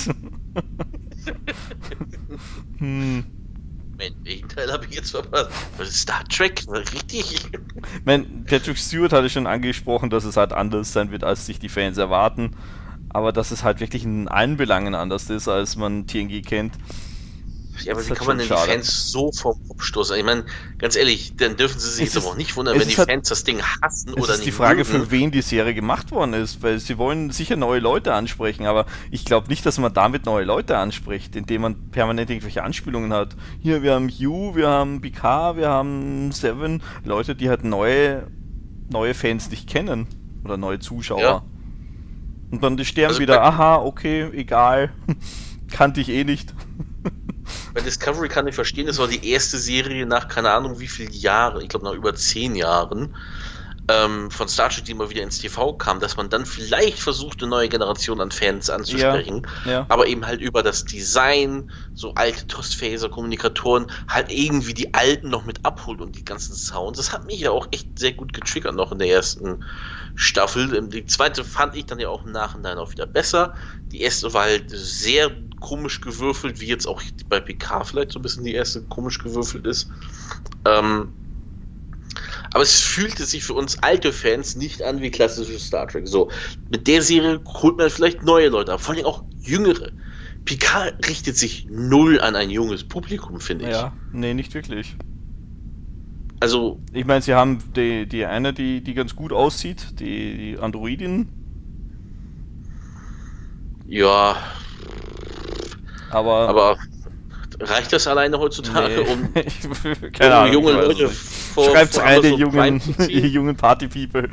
hm. Moment, welchen Teil habe ich jetzt verpasst? Was ist Star Trek? Richtig? Ich mein, Patrick Stewart hatte schon angesprochen, dass es halt anders sein wird, als sich die Fans erwarten. Aber dass es halt wirklich in allen Belangen anders ist, als man T N G kennt. Ja, aber Das wie ist kann halt man denn schon die schade. Fans so vom Kopf stoßen? Ich meine, ganz ehrlich, dann dürfen sie sich Es jetzt aber ist- auch nicht wundern, es wenn ist die halt- Fans das Ding hassen Es oder ist nicht die Frage, mögen. für wen die Serie gemacht worden ist, weil sie wollen sicher neue Leute ansprechen, aber ich glaube nicht, dass man damit neue Leute anspricht, indem man permanent irgendwelche Anspielungen hat. Hier, wir haben Hugh, wir haben Picard, wir haben Seven, Leute, die halt neue, neue Fans nicht kennen oder neue Zuschauer. Ja. Und dann die sterben Also wieder, bei- aha, okay, egal, kannte ich eh nicht. Bei Discovery kann ich verstehen, das war die erste Serie nach keine Ahnung wie vielen Jahren, ich glaube nach über zehn Jahren, ähm, von Star Trek, die immer wieder ins T V kam, dass man dann vielleicht versucht, eine neue Generation an Fans anzusprechen, Ja. aber eben halt über das Design, so alte Tostphaser, Kommunikatoren, halt irgendwie die alten noch mit abholt und die ganzen Sounds. Das hat mich ja auch echt sehr gut getriggert noch in der ersten Staffel. Die zweite fand ich dann ja auch im Nachhinein auch wieder besser. Die erste war halt sehr komisch gewürfelt, wie jetzt auch bei Picard vielleicht so ein bisschen die erste komisch gewürfelt ist. Ähm, aber es fühlte sich für uns alte Fans nicht an wie klassisches Star Trek. So, mit der Serie holt man vielleicht neue Leute ab, vor allem auch jüngere. Picard richtet sich null an ein junges Publikum, finde ich. Ja, nee, nicht wirklich. Also, Ich meine, sie haben die, die eine, die, die ganz gut aussieht, die, die Androidin, ja, aber... aber reicht das alleine heutzutage, Nee. um Ich- Keine Ahnung. junge ich weiß Leute es nicht. vor, Schreibt's vor rein, die Amazon jungen, Prime zu die ziehen? jungen Party-People.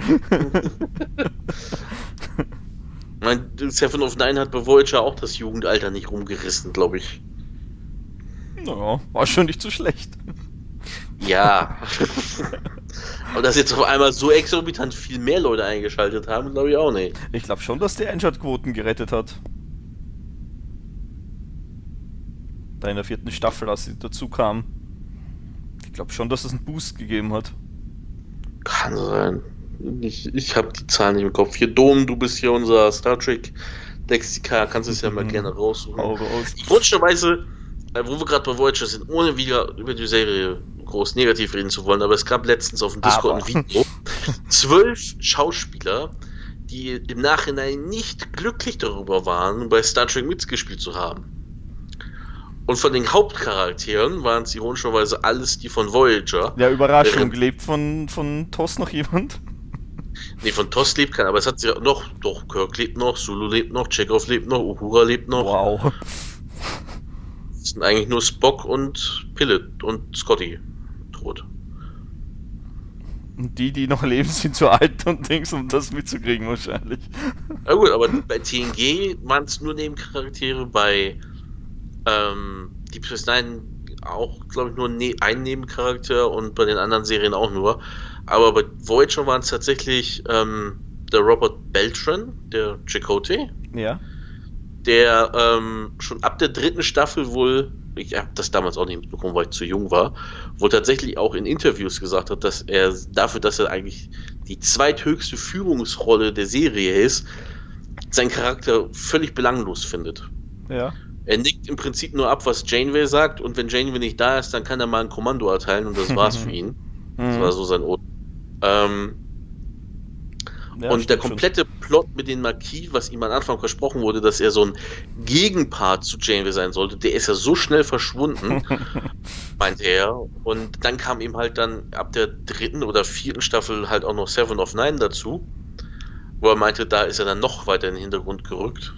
Ich meine, Seven of Nine hat bei Voyager auch das Jugendalter nicht rumgerissen, glaube ich. Naja, war schon nicht so schlecht. Ja. Aber dass jetzt auf einmal so exorbitant viel mehr Leute eingeschaltet haben, glaube ich auch nicht. Ich glaube schon, dass der Einschaltquoten gerettet hat. Da in der vierten Staffel, als sie dazu kam. Ich glaube schon, dass es einen Boost gegeben hat. Kann sein. Ich, ich habe die Zahlen nicht im Kopf. Hier, Dom, du bist hier unser Star Trek Lexika, kannst du es ja mal gerne raussuchen. Hau raus. Ironischerweise, wo wir gerade bei Voyager sind, ohne wieder über die Serie groß negativ reden zu wollen, aber es gab letztens auf dem Discord Aber. ein Video. Zwölf Schauspieler, die im Nachhinein nicht glücklich darüber waren, bei Star Trek mitgespielt zu haben. Und von den Hauptcharakteren waren es ironischerweise alles die von Voyager. Ja, Überraschung. Während- Lebt von, von T O S noch jemand? Nee, von T O S lebt keiner, aber es hat sich noch, doch, Kirk lebt noch, Sulu lebt noch, Chekhov lebt noch, Uhura lebt noch. Wow. Es sind eigentlich nur Spock und Pillett und Scotty tot. Und die, die noch leben, sind zu alt und Dings, um das mitzukriegen wahrscheinlich. Na gut, aber bei T N G waren es nur Nebencharaktere, bei ähm, Deep Space Nine auch, glaube ich, nur ne ein Nebencharakter und bei den anderen Serien auch nur. Aber bei Voyager waren es tatsächlich ähm, der Robert Beltran, der Chakotay, Ja. der ähm, schon ab der dritten Staffel wohl, ich habe das damals auch nicht mitbekommen, weil ich zu jung war, wohl tatsächlich auch in Interviews gesagt hat, dass er dafür, dass er eigentlich die zweithöchste Führungsrolle der Serie ist, seinen Charakter völlig belanglos findet. Ja. Er nickt im Prinzip nur ab, was Janeway sagt, und wenn Janeway nicht da ist, dann kann er mal ein Kommando erteilen und das war's für ihn. Das war so sein Ort. Ähm, Ja, und der stimmt komplette Plot mit den Marquis, was ihm am Anfang versprochen wurde, dass er so ein Gegenpart zu Janeway sein sollte, der ist ja so schnell verschwunden, meinte er. Und dann kam ihm halt dann ab der dritten oder vierten Staffel halt auch noch Seven of Nine dazu, wo er meinte, da ist er dann noch weiter in den Hintergrund gerückt.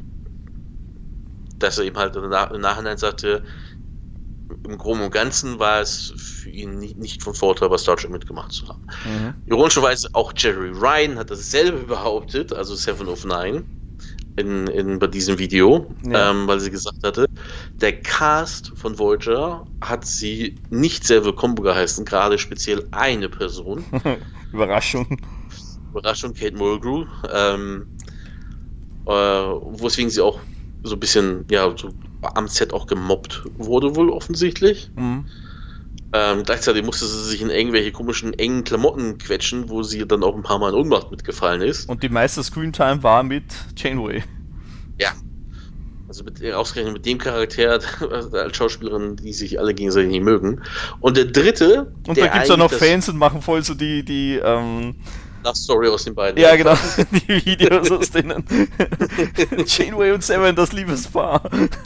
Dass er eben halt im Nachhinein sagte, im Groben und Ganzen war es für ihn nicht von Vorteil, bei Star Trek mitgemacht zu haben. Mhm. Ironischerweise auch Jerry Ryan hat dasselbe behauptet, also Seven of Nine, in, in, bei diesem Video, Ja. ähm, weil sie gesagt hatte, der Cast von Voyager hat sie nicht sehr willkommen geheißen, gerade speziell eine Person. Überraschung. Überraschung, Kate Mulgrew, ähm, äh, weswegen sie auch so ein bisschen, ja, so am Set auch gemobbt wurde wohl offensichtlich. Mhm. Ähm, gleichzeitig musste sie sich in irgendwelche komischen, engen Klamotten quetschen, wo sie dann auch ein paar Mal in Ohnmacht mitgefallen ist. Und die meiste Screentime war mit Janeway. Ja. Also mit, ausgerechnet mit dem Charakter als Schauspielerin, die sich alle gegenseitig nicht mögen. Und der dritte, Und der da gibt's ja noch eigentlich Fans und machen voll so die, die, ähm, das Story aus den beiden. ja genau, die Videos aus denen. Janeway und Seven, das Liebespaar.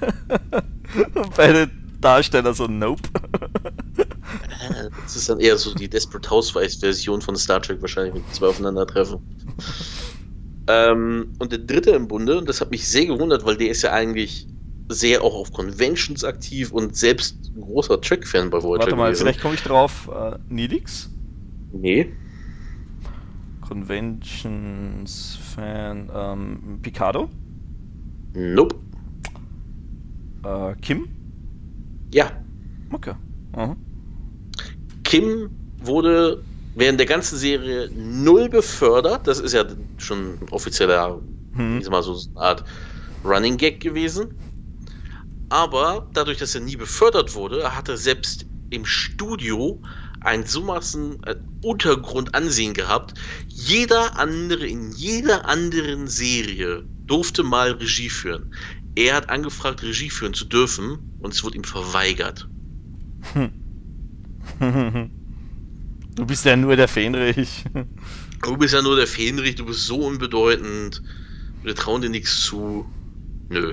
Und beide Darsteller so, nope. Das ist dann eher so die Desperate Housewives-Version von Star Trek wahrscheinlich, wenn die zwei aufeinandertreffen. ähm, und der dritte im Bunde, und das hat mich sehr gewundert, weil der ist ja eigentlich sehr auch auf Conventions aktiv und selbst ein großer Trek-Fan bei Voyager Warte mal, gewesen. vielleicht komme ich drauf. Äh, Nidix? Nee. Conventions-Fan, ähm, Picardo? Nope. Äh, Kim? Ja. Okay. Aha. Kim wurde während der ganzen Serie null befördert. Das ist ja schon ein offizieller, Hm. ich sag mal so eine Art Running Gag gewesen. Aber dadurch, dass er nie befördert wurde, hat er selbst im Studio ein so maßen äh, Untergrundansehen gehabt. Jeder andere in jeder anderen Serie durfte mal Regie führen. Er hat angefragt, Regie führen zu dürfen, und es wurde ihm verweigert. Du bist ja nur der Fähnrich. Du bist ja nur der Fähnrich, du bist so unbedeutend, wir trauen dir nichts zu. Nö.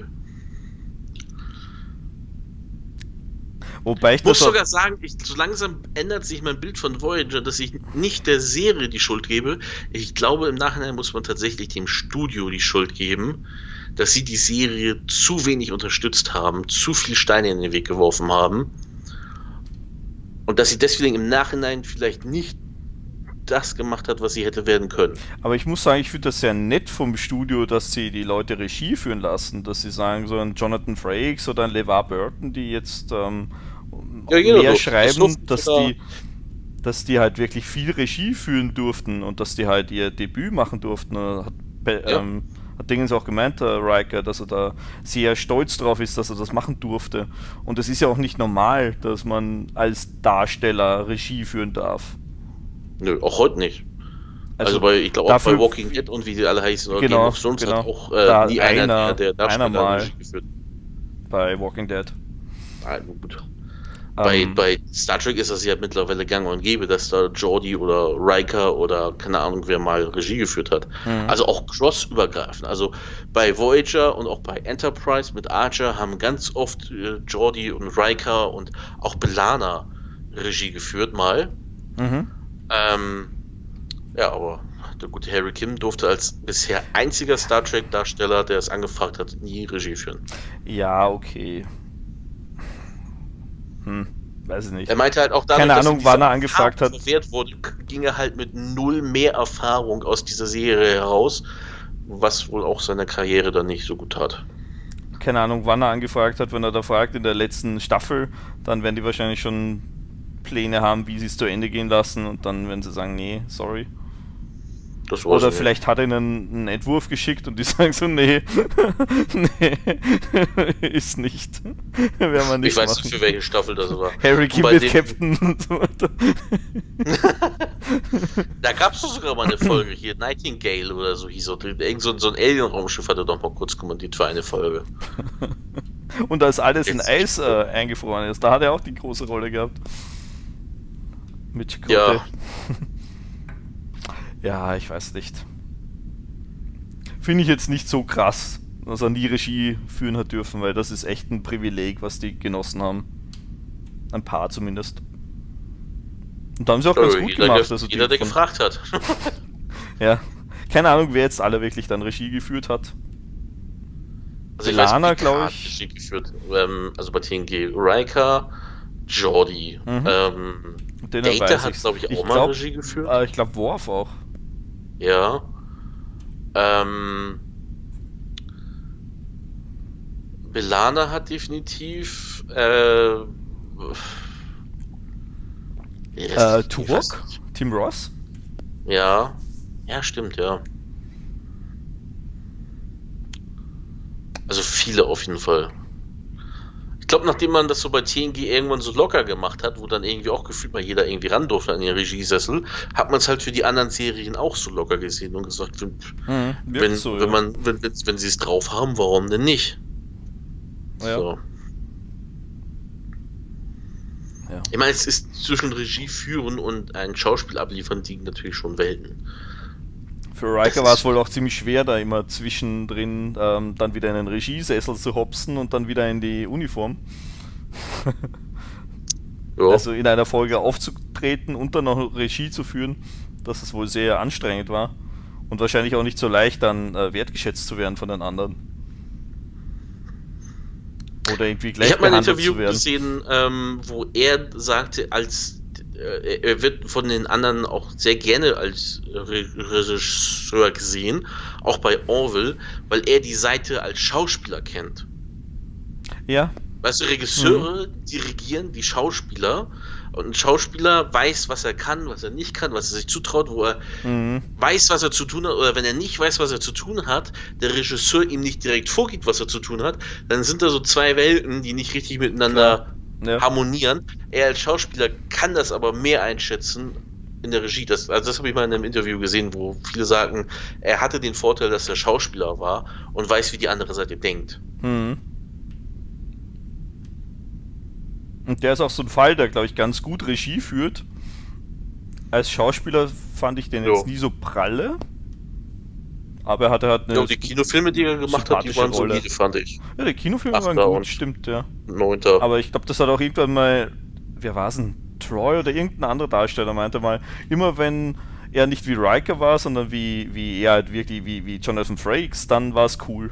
Wobei ich Ich muss das auch, sogar sagen, ich, so langsam ändert sich mein Bild von Voyager, dass ich nicht der Serie die Schuld gebe. Ich glaube, im Nachhinein muss man tatsächlich dem Studio die Schuld geben, dass sie die Serie zu wenig unterstützt haben, zu viele Steine in den Weg geworfen haben. Und dass sie deswegen im Nachhinein vielleicht nicht das gemacht hat, was sie hätte werden können. aber ich muss sagen, ich finde das sehr nett vom Studio, dass sie die Leute Regie führen lassen, dass sie sagen, so ein Jonathan Frakes oder ein LeVar Burton, die jetzt ähm, Ja, genau, mehr doch. schreiben, Das dass durften die, dass die halt wirklich viel Regie führen durften und dass die halt ihr Debüt machen durften. Hat Be Ja. ähm, hat Dingens auch gemeint, der Riker, dass er da sehr stolz drauf ist, dass er das machen durfte. Und es ist ja auch nicht normal, dass man als Darsteller Regie führen darf. Nö, auch heute nicht. Also, Also bei, ich glaube auch dafür- bei Walking Dead und wie die alle heißen, oder Genau, Game of Thrones genau. hat auch äh, Da nie einer- einer, der, der einer Darsteller mal. Regie geführt. Bei Walking Dead. Ah, gut. Bei, Ähm, bei Star Trek ist das ja mittlerweile gang und gäbe, dass da Geordi oder Riker oder keine Ahnung wer mal Regie geführt hat. Mhm. Also auch cross-übergreifend. Also bei Voyager und auch bei Enterprise mit Archer haben ganz oft äh, Geordi und Riker und auch B'Elanna Regie geführt mal. mhm. Ähm, ja, aber der gute Harry Kim durfte als bisher einziger Star Trek-Darsteller, der es angefragt hat, nie Regie führen. Ja, okay. Hm, weiß ich nicht. Er meinte halt auch dadurch, Keine dass Ahnung, ihm wann diese er angefragt Erfahrung hat. verwehrt wurde, ging er halt mit null mehr Erfahrung aus dieser Serie heraus, was wohl auch seiner Karriere dann nicht so gut tat. Keine Ahnung, wann er angefragt hat. Wenn er da fragt in der letzten Staffel, dann werden die wahrscheinlich schon Pläne haben, wie sie es zu Ende gehen lassen. Und dann werden sie sagen, nee, sorry. Das war's Oder nicht. vielleicht hat er ihnen einen Entwurf geschickt und die sagen so, nee, nee, ist nicht. Werden wir nicht Ich weiß machen. nicht, für welche Staffel das war. Harry Kim bei wird den- Captain und so weiter. Da gab es doch sogar mal eine Folge hier, Nightingale oder so hieß er. Irgend so, so ein Alien-Raumschiff hat er doch mal kurz kommentiert für eine Folge. Und als alles in Jetzt- Eis äh, eingefroren ist, da hat er auch die große Rolle gehabt. Mit Chakotay. Ja. Ja, ich weiß nicht. Finde ich jetzt nicht so krass, dass er nie Regie führen hat dürfen, weil das ist echt ein Privileg, was die genossen haben. Ein paar zumindest. Und da haben sie auch ganz Äh, gut jeder, gemacht. der, Also jeder, die der von- gefragt hat. Ja. Keine Ahnung, wer jetzt alle wirklich dann Regie geführt hat. Also ich B'Elanna, weiß, glaub Picard ich. hat Regie geführt. Ähm, also bei T N G Riker, Geordi. Mhm. Ähm, Den Data weiß hat, ich's. glaube ich, auch Ich mal glaub, Regie geführt. Äh, ich glaube, Worf auch. Ja. Ähm, B'Elanna hat definitiv. Äh, wie heißt Äh, die? Tuvok? Ich weiß nicht. Tim Ross? Ja. Ja, stimmt, ja. Also viele auf jeden Fall. Ich glaube, nachdem man das so bei T N G irgendwann so locker gemacht hat, wo dann irgendwie auch gefühlt mal jeder irgendwie ran durfte an den Regiesessel, hat man es halt für die anderen Serien auch so locker gesehen und gesagt, wenn, Mhm, wirkt wenn, so, wenn ja. man, wenn, wenn, wenn sie es drauf haben, warum denn nicht? Ja. So. Ja. Ich meine, es ist zwischen Regie führen und ein Schauspiel abliefern liegen natürlich schon Welten. Für Das Riker war es ist- wohl auch ziemlich schwer, da immer zwischendrin ähm, dann wieder in den Regiesessel zu hopsen und dann wieder in die Uniform. Ja. Also in einer Folge aufzutreten und dann noch Regie zu führen, dass es wohl sehr anstrengend war. Und wahrscheinlich auch nicht so leicht dann äh, wertgeschätzt zu werden von den anderen. Oder irgendwie gleich Ich habe mal ein behandelt Interview zu werden. gesehen, ähm, wo er sagte, als äh, er wird von den anderen auch sehr gerne als Re Regisseur gesehen, auch bei Orville, weil er die Seite als Schauspieler kennt. Ja, Weißt du, Regisseure dirigieren die Schauspieler und ein Schauspieler weiß, was er kann, was er nicht kann, was er sich zutraut, wo er mhm. weiß, was er zu tun hat, oder wenn er nicht weiß, was er zu tun hat, der Regisseur ihm nicht direkt vorgibt, was er zu tun hat, dann sind da so zwei Welten, die nicht richtig miteinander Ja. harmonieren. Er als Schauspieler kann das aber mehr einschätzen in der Regie. Das, also das habe ich mal in einem Interview gesehen, wo viele sagen, er hatte den Vorteil, dass er Schauspieler war und weiß, wie die andere Seite denkt. Mhm. Und der ist auch so ein Fall, der, glaube ich, ganz gut Regie führt. Als Schauspieler fand ich den Jo. jetzt nie so pralle. Aber er hatte halt eine. Ja, und die Kinofilme, die er gemacht hat, die sympathische waren Rolle. solide, fand ich. Ja, die Kinofilme waren Achter gut, und- stimmt, ja. Neunter. Aber ich glaube, das hat auch irgendwann mal. Wer war es denn? Troy oder irgendein anderer Darsteller meinte mal, immer wenn er nicht wie Riker war, sondern wie, wie er halt wirklich wie, wie Jonathan Frakes, dann war es cool.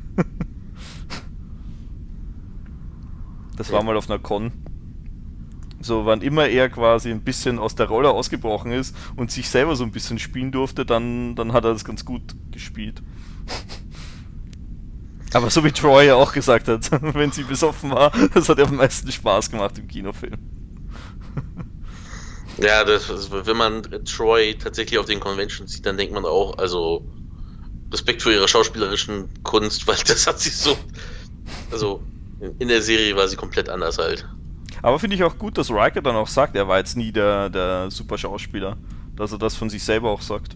Das war Ja. mal auf einer Con. So, wann immer er quasi ein bisschen aus der Rolle ausgebrochen ist und sich selber so ein bisschen spielen durfte, dann, dann hat er das ganz gut gespielt. Aber so wie Troy ja auch gesagt hat, wenn sie besoffen war, das hat ihr am meisten Spaß gemacht im Kinofilm. Ja, das, ist- wenn man Troy tatsächlich auf den Conventions sieht, dann denkt man auch, also Respekt vor ihrer schauspielerischen Kunst, weil das hat sie so, also in der Serie war sie komplett anders halt. Aber finde ich auch gut, dass Riker dann auch sagt, er war jetzt nie der, der super Schauspieler, dass er das von sich selber auch sagt.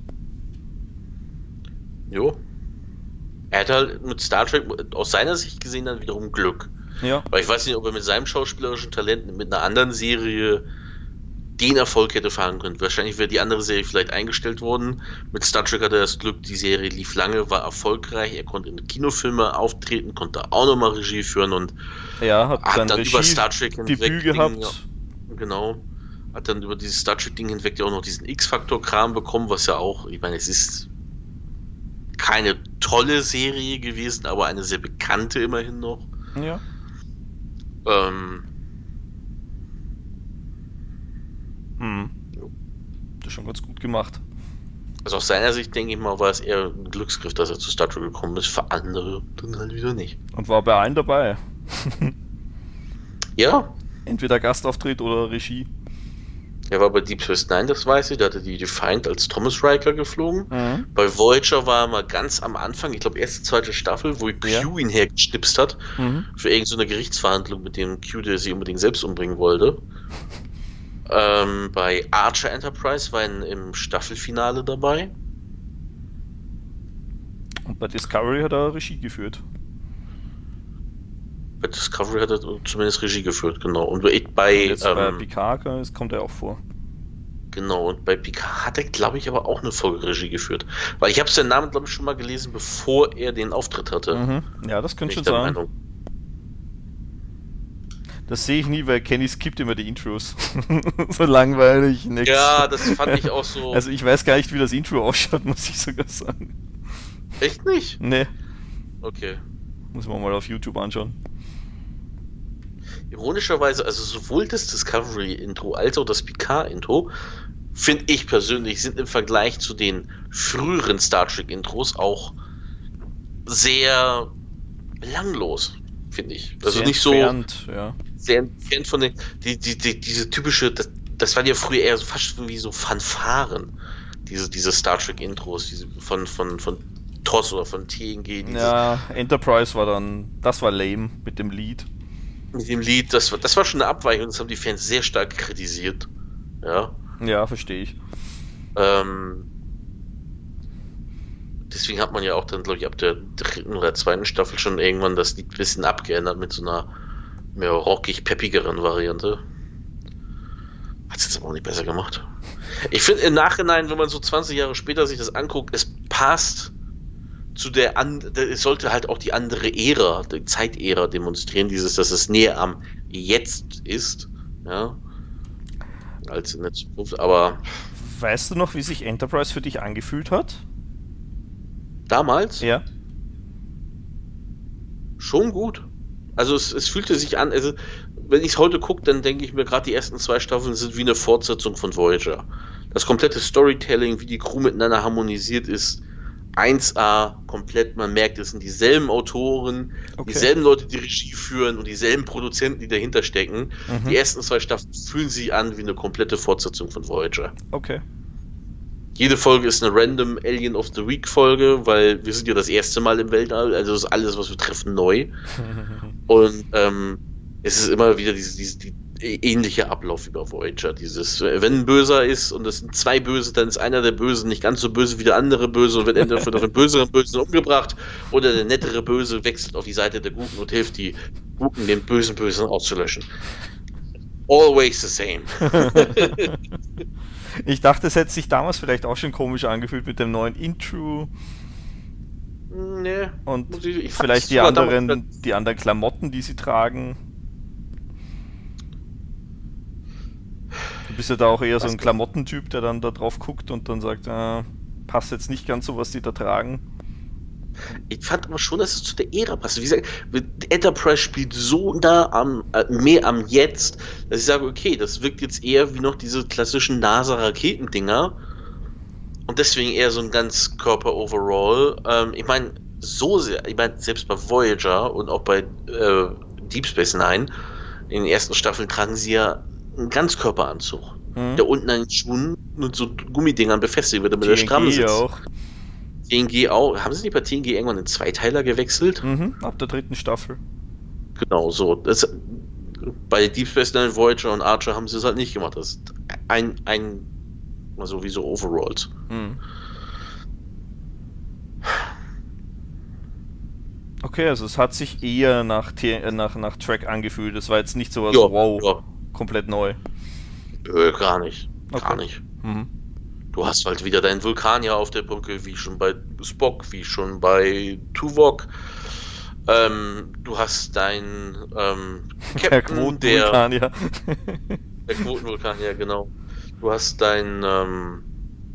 Jo. Er hat halt mit Star Trek aus seiner Sicht gesehen dann wiederum Glück. Ja. Weil ich weiß nicht, ob er mit seinem schauspielerischen Talent mit einer anderen Serie den Erfolg hätte fahren können. Wahrscheinlich wäre die andere Serie vielleicht eingestellt worden. Mit Star Trek hatte er das Glück, die Serie lief lange, war erfolgreich, er konnte in Kinofilme auftreten, konnte auch nochmal Regie führen und ja, hat, hat dann Regie über Star Trek hinweg Debüt gehabt. Ding, ja, genau. Hat dann über dieses Star Trek Ding hinweg ja auch noch diesen X-Factor-Kram bekommen, was ja auch, ich meine, es ist keine tolle Serie gewesen, aber eine sehr bekannte immerhin noch. Ja. Ähm, Hm. Das ist schon ganz gut gemacht. Also aus seiner Sicht, denke ich mal, war es eher ein Glücksgriff, dass er zu Star Trek gekommen ist. Für andere dann halt wieder nicht. Und war bei allen dabei. Ja. Entweder Gastauftritt oder Regie. Er war bei Deep Space Nine, das weiß ich. Da hatte die Defiant als Thomas Riker geflogen. Mhm. Bei Voyager war er mal ganz am Anfang, ich glaube erste, zweite Staffel, wo Q ja. ihn hergeschnipst hat. Mhm. Für irgendeine so Gerichtsverhandlung mit dem Q, der sie unbedingt selbst umbringen wollte. Ähm, bei Archer Enterprise war er im Staffelfinale dabei. Und bei Discovery hat er Regie geführt. Bei Discovery hat er zumindest Regie geführt, genau. Und bei, bei, jetzt ähm, bei Picard kommt er auch vor. Genau, und bei Picard hat er, glaube ich, aber auch eine Folge Regie geführt. Weil ich habe seinen Namen, glaube ich, schon mal gelesen, bevor er den Auftritt hatte. Mhm. Ja, das könnte schon der sein. Meinung. Das sehe ich nie, weil Kenny skippt immer die Intros. So langweilig, nix. Ja, das fand ich auch so. Also ich weiß gar nicht, wie das Intro ausschaut, muss ich sogar sagen. Echt nicht? Nee. Okay. Muss man mal auf YouTube anschauen. Ironischerweise, also sowohl das Discovery-Intro als auch das Picard-Intro, finde ich persönlich, sind im Vergleich zu den früheren Star Trek-Intros auch sehr belanglos, finde ich. Also sehr nicht entfernt, so ja. sehr entfernt von den, die, die, die, diese typische, das, das waren ja früher eher so fast wie so Fanfaren, diese, diese Star Trek-Intros, diese von, von, von T O S oder von T N G. Diese, ja, Enterprise war dann, das war lame mit dem Lied. Mit dem Lied, das war, das war schon eine Abweichung, das haben die Fans sehr stark kritisiert. Ja. Ja, verstehe ich. Ähm, deswegen hat man ja auch dann, glaube ich, ab der dritten oder zweiten Staffel schon irgendwann das Lied ein bisschen abgeändert mit so einer mehr rockig, peppigeren Variante. Hat es jetzt aber auch nicht besser gemacht. Ich finde im Nachhinein, wenn man so zwanzig Jahre später sich das anguckt, es passt zu der, an, es sollte halt auch die andere Ära, die Zeitära demonstrieren, dieses, dass es näher am Jetzt ist, ja, als in der Zukunft, aber Weißt du noch, wie sich Enterprise für dich angefühlt hat? damals Ja. schon gut. Also es, es fühlte sich an, also wenn ich es heute gucke, dann denke ich mir, gerade die ersten zwei Staffeln sind wie eine Fortsetzung von Voyager. Das komplette Storytelling, wie die Crew miteinander harmonisiert ist, eins A komplett, man merkt, es sind dieselben Autoren, Okay. dieselben Leute, die Regie führen und dieselben Produzenten, die dahinter stecken. Mhm. Die ersten zwei Staffeln fühlen sich an wie eine komplette Fortsetzung von Voyager. Okay. Jede Folge ist eine random Alien of the Week Folge, weil wir sind ja das erste Mal im Weltall, also ist alles, was wir treffen, neu. Und ähm, es ist immer wieder dieses, dieses die, ähnliche Ablauf über Voyager. Dieses, wenn ein Böser ist und es sind zwei Böse, dann ist einer der Bösen nicht ganz so böse wie der andere Böse und wird entweder von einem böseren Bösen umgebracht oder der nettere Böse wechselt auf die Seite der Guten und hilft die Guten, den bösen Bösen auszulöschen. Always the same. Ich dachte, es hätte sich damals vielleicht auch schon komisch angefühlt mit dem neuen Intro Nee. und Muss ich- ich vielleicht fand's die sogar damals- anderen, die anderen Klamotten, die sie tragen. Du bist ja da auch eher so ein Was? Klamottentyp, der dann da drauf guckt und dann sagt, äh, passt jetzt nicht ganz so, was die da tragen. Ich fand aber schon, dass es zu der Ära passt. Wie gesagt, Enterprise spielt so nah am, äh, mehr am Jetzt, dass ich sage, okay, das wirkt jetzt eher wie noch diese klassischen NASA-Raketendinger und deswegen eher so ein ganz Körper-Overall. Ähm, ich meine, so sehr, ich meine, selbst bei Voyager und auch bei äh, Deep Space Nine, in den ersten Staffeln tragen sie ja einen Ganzkörperanzug, Mhm. der unten an den Schuhen mit so Gummidingern befestigt wird, damit er T N G stramm sitzt. auch. T N G auch. Haben sie nicht bei T N G irgendwann in Zweiteiler gewechselt? Mhm, ab der dritten Staffel. Genau, so. Das, bei Deep Space Nine, Voyager und Archer haben sie es halt nicht gemacht. Das ist ein, ein, also wie so Overalls. Mhm. Okay, also es hat sich eher nach, T nach, nach Track angefühlt. Es war jetzt nicht so was, Ja, wow, ja. komplett neu. Äh, gar nicht. Okay. Gar nicht. Mhm. Du hast halt wieder deinen Vulkanier auf der Brücke, wie schon bei Spock, wie schon bei Tuvok. Ähm, du hast deinen ähm, Captain, der Quotenvulkanier. Der Quotenvulkanier, genau. Du hast dein ähm,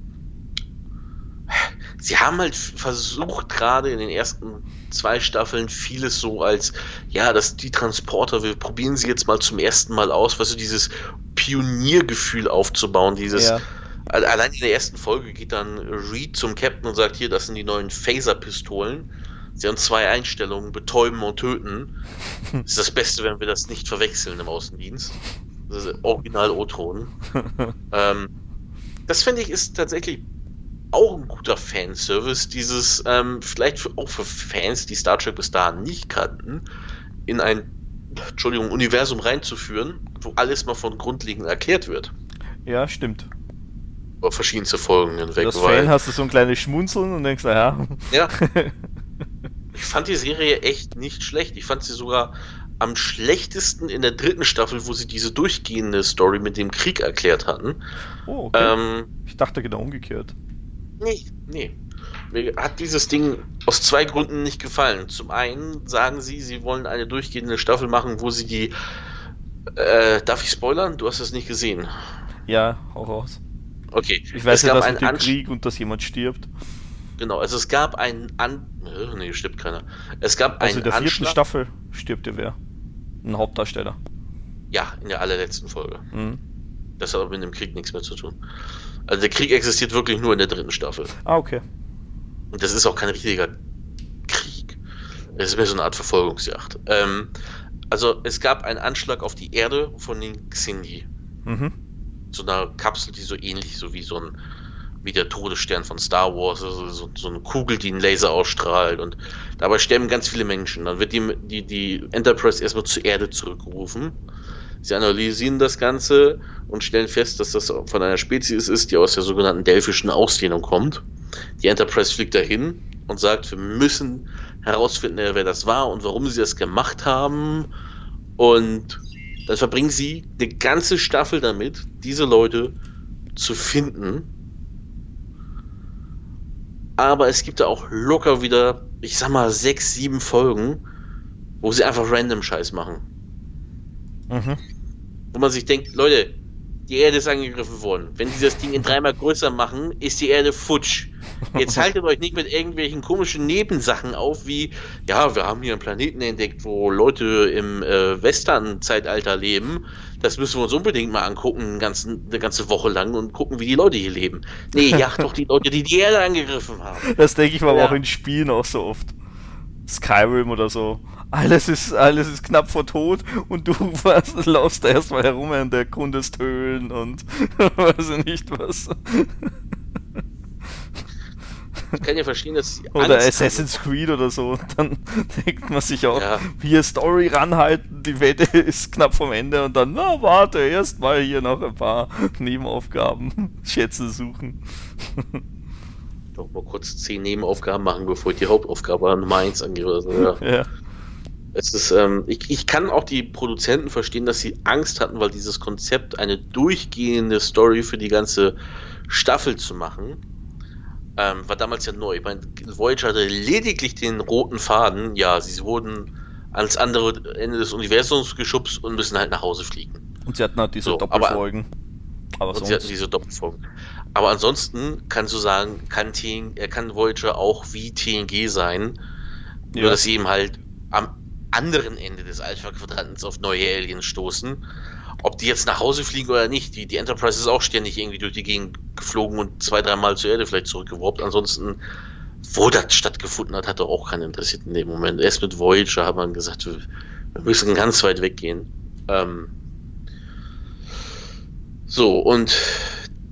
Sie haben halt versucht, gerade in den ersten zwei Staffeln vieles so als, ja, dass die Transporter, wir probieren sie jetzt mal zum ersten Mal aus, weißt du, dieses Pioniergefühl aufzubauen, dieses, Ja. allein in der ersten Folge geht dann Reed zum Captain und sagt, hier, das sind die neuen Phaser-Pistolen. Sie haben zwei Einstellungen, betäuben und töten. Das ist das Beste, wenn wir das nicht verwechseln im Außendienst. Das ist original O-Ton. ähm, das finde ich ist tatsächlich auch ein guter Fanservice, dieses ähm, vielleicht für, auch für Fans, die Star Trek bis dahin nicht kannten, in ein Entschuldigung, Universum reinzuführen, wo alles mal von grundlegend erklärt wird. Ja, stimmt. Über verschiedenste Folgen hinweg. Als weil, Fan hast du so ein kleines Schmunzeln und denkst, naja. Ja. Ich fand die Serie echt nicht schlecht. Ich fand sie sogar am schlechtesten in der dritten Staffel, wo sie diese durchgehende Story mit dem Krieg erklärt hatten. Oh, okay. Ähm, ich dachte genau umgekehrt. Nee, nee. Mir hat dieses Ding aus zwei Gründen nicht gefallen. Zum einen sagen sie, sie wollen eine durchgehende Staffel machen, wo sie die... Äh, darf ich spoilern? Du hast es nicht gesehen. Ja, hau raus. Okay. Ich weiß es ja, gab dass einen mit dem Ansch- Krieg und dass jemand stirbt. Genau, also es gab einen An... Äh, nee, stirbt keiner. Es gab Also in einen der vierten Anschlag... Staffel stirbt ja wer. Ein Hauptdarsteller. Ja, in der allerletzten Folge. Mhm. Das hat aber mit dem Krieg nichts mehr zu tun. Also der Krieg existiert wirklich nur in der dritten Staffel. Ah, okay. Und das ist auch kein richtiger Krieg. Es ist mehr so eine Art Verfolgungsjagd. Ähm, also es gab einen Anschlag auf die Erde von den Xindi. Mhm. So einer Kapsel, die so ähnlich, so wie so ein, wie der Todesstern von Star Wars, also so, so eine Kugel, die einen Laser ausstrahlt, und dabei sterben ganz viele Menschen. Dann wird die, die, die Enterprise erstmal zur Erde zurückgerufen. Sie analysieren das Ganze und stellen fest, dass das von einer Spezies ist, die aus der sogenannten delphischen Ausdehnung kommt. Die Enterprise fliegt dahin und sagt, wir müssen herausfinden, wer das war und warum sie das gemacht haben. Und dann verbringen sie eine ganze Staffel damit, diese Leute zu finden. Aber es gibt da auch locker wieder, ich sag mal, sechs, sieben Folgen, wo sie einfach random Scheiß machen. Mhm. Wo man sich denkt, Leute, die Erde ist angegriffen worden. Wenn sie das Ding in dreimal größer machen, ist die Erde futsch. Jetzt haltet euch nicht mit irgendwelchen komischen Nebensachen auf, wie, ja, wir haben hier einen Planeten entdeckt, wo Leute im äh, Western-Zeitalter leben. Das müssen wir uns unbedingt mal angucken, einen ganzen, eine ganze Woche lang, und gucken, wie die Leute hier leben. Nee, jagt doch die Leute, die die Erde angegriffen haben. Das denke ich mir aber Ja. auch in Spielen auch so oft. Skyrim oder so. Alles ist, alles ist knapp vor Tod und du was, laufst da erstmal herum in der Kundeshöhlen und weiß ich nicht was. Ich kann ja verstehen, dass sie Oder Angst Assassin's Creed oder so. Und dann denkt man sich auch, Ja. hier Story ranhalten, die Wette ist knapp vom Ende und dann, na warte, erst mal hier noch ein paar Nebenaufgaben, Schätze suchen. doch mal kurz zehn Nebenaufgaben machen, bevor ich die Hauptaufgabe Nummer eins angehe. Also, ja. Ja. Es ist, ähm, ich, ich kann auch die Produzenten verstehen, dass sie Angst hatten, weil dieses Konzept, eine durchgehende Story für die ganze Staffel zu machen, ähm, war damals ja neu. Ich meine, Voyager hatte lediglich den roten Faden, ja, sie wurden ans andere Ende des Universums geschubst und müssen halt nach Hause fliegen. Und sie hatten halt diese So, Doppelfolgen. Aber, Und sonst, sie hatten diese Doppelfolgen. Aber ansonsten kannst du sagen, kann, T N, äh, kann Voyager auch wie T N G sein, Ja. nur dass sie eben halt am anderen Ende des Alpha-Quadrantens auf neue Aliens stoßen. Ob die jetzt nach Hause fliegen oder nicht, die, die Enterprise ist auch ständig irgendwie durch die Gegend geflogen und zwei, dreimal zur Erde vielleicht zurückgeworfen. Ansonsten, wo das stattgefunden hat, hat er auch keinen interessiert in dem Moment. Erst mit Voyager hat man gesagt, wir, wir müssen ganz weit weggehen. Ähm, so, und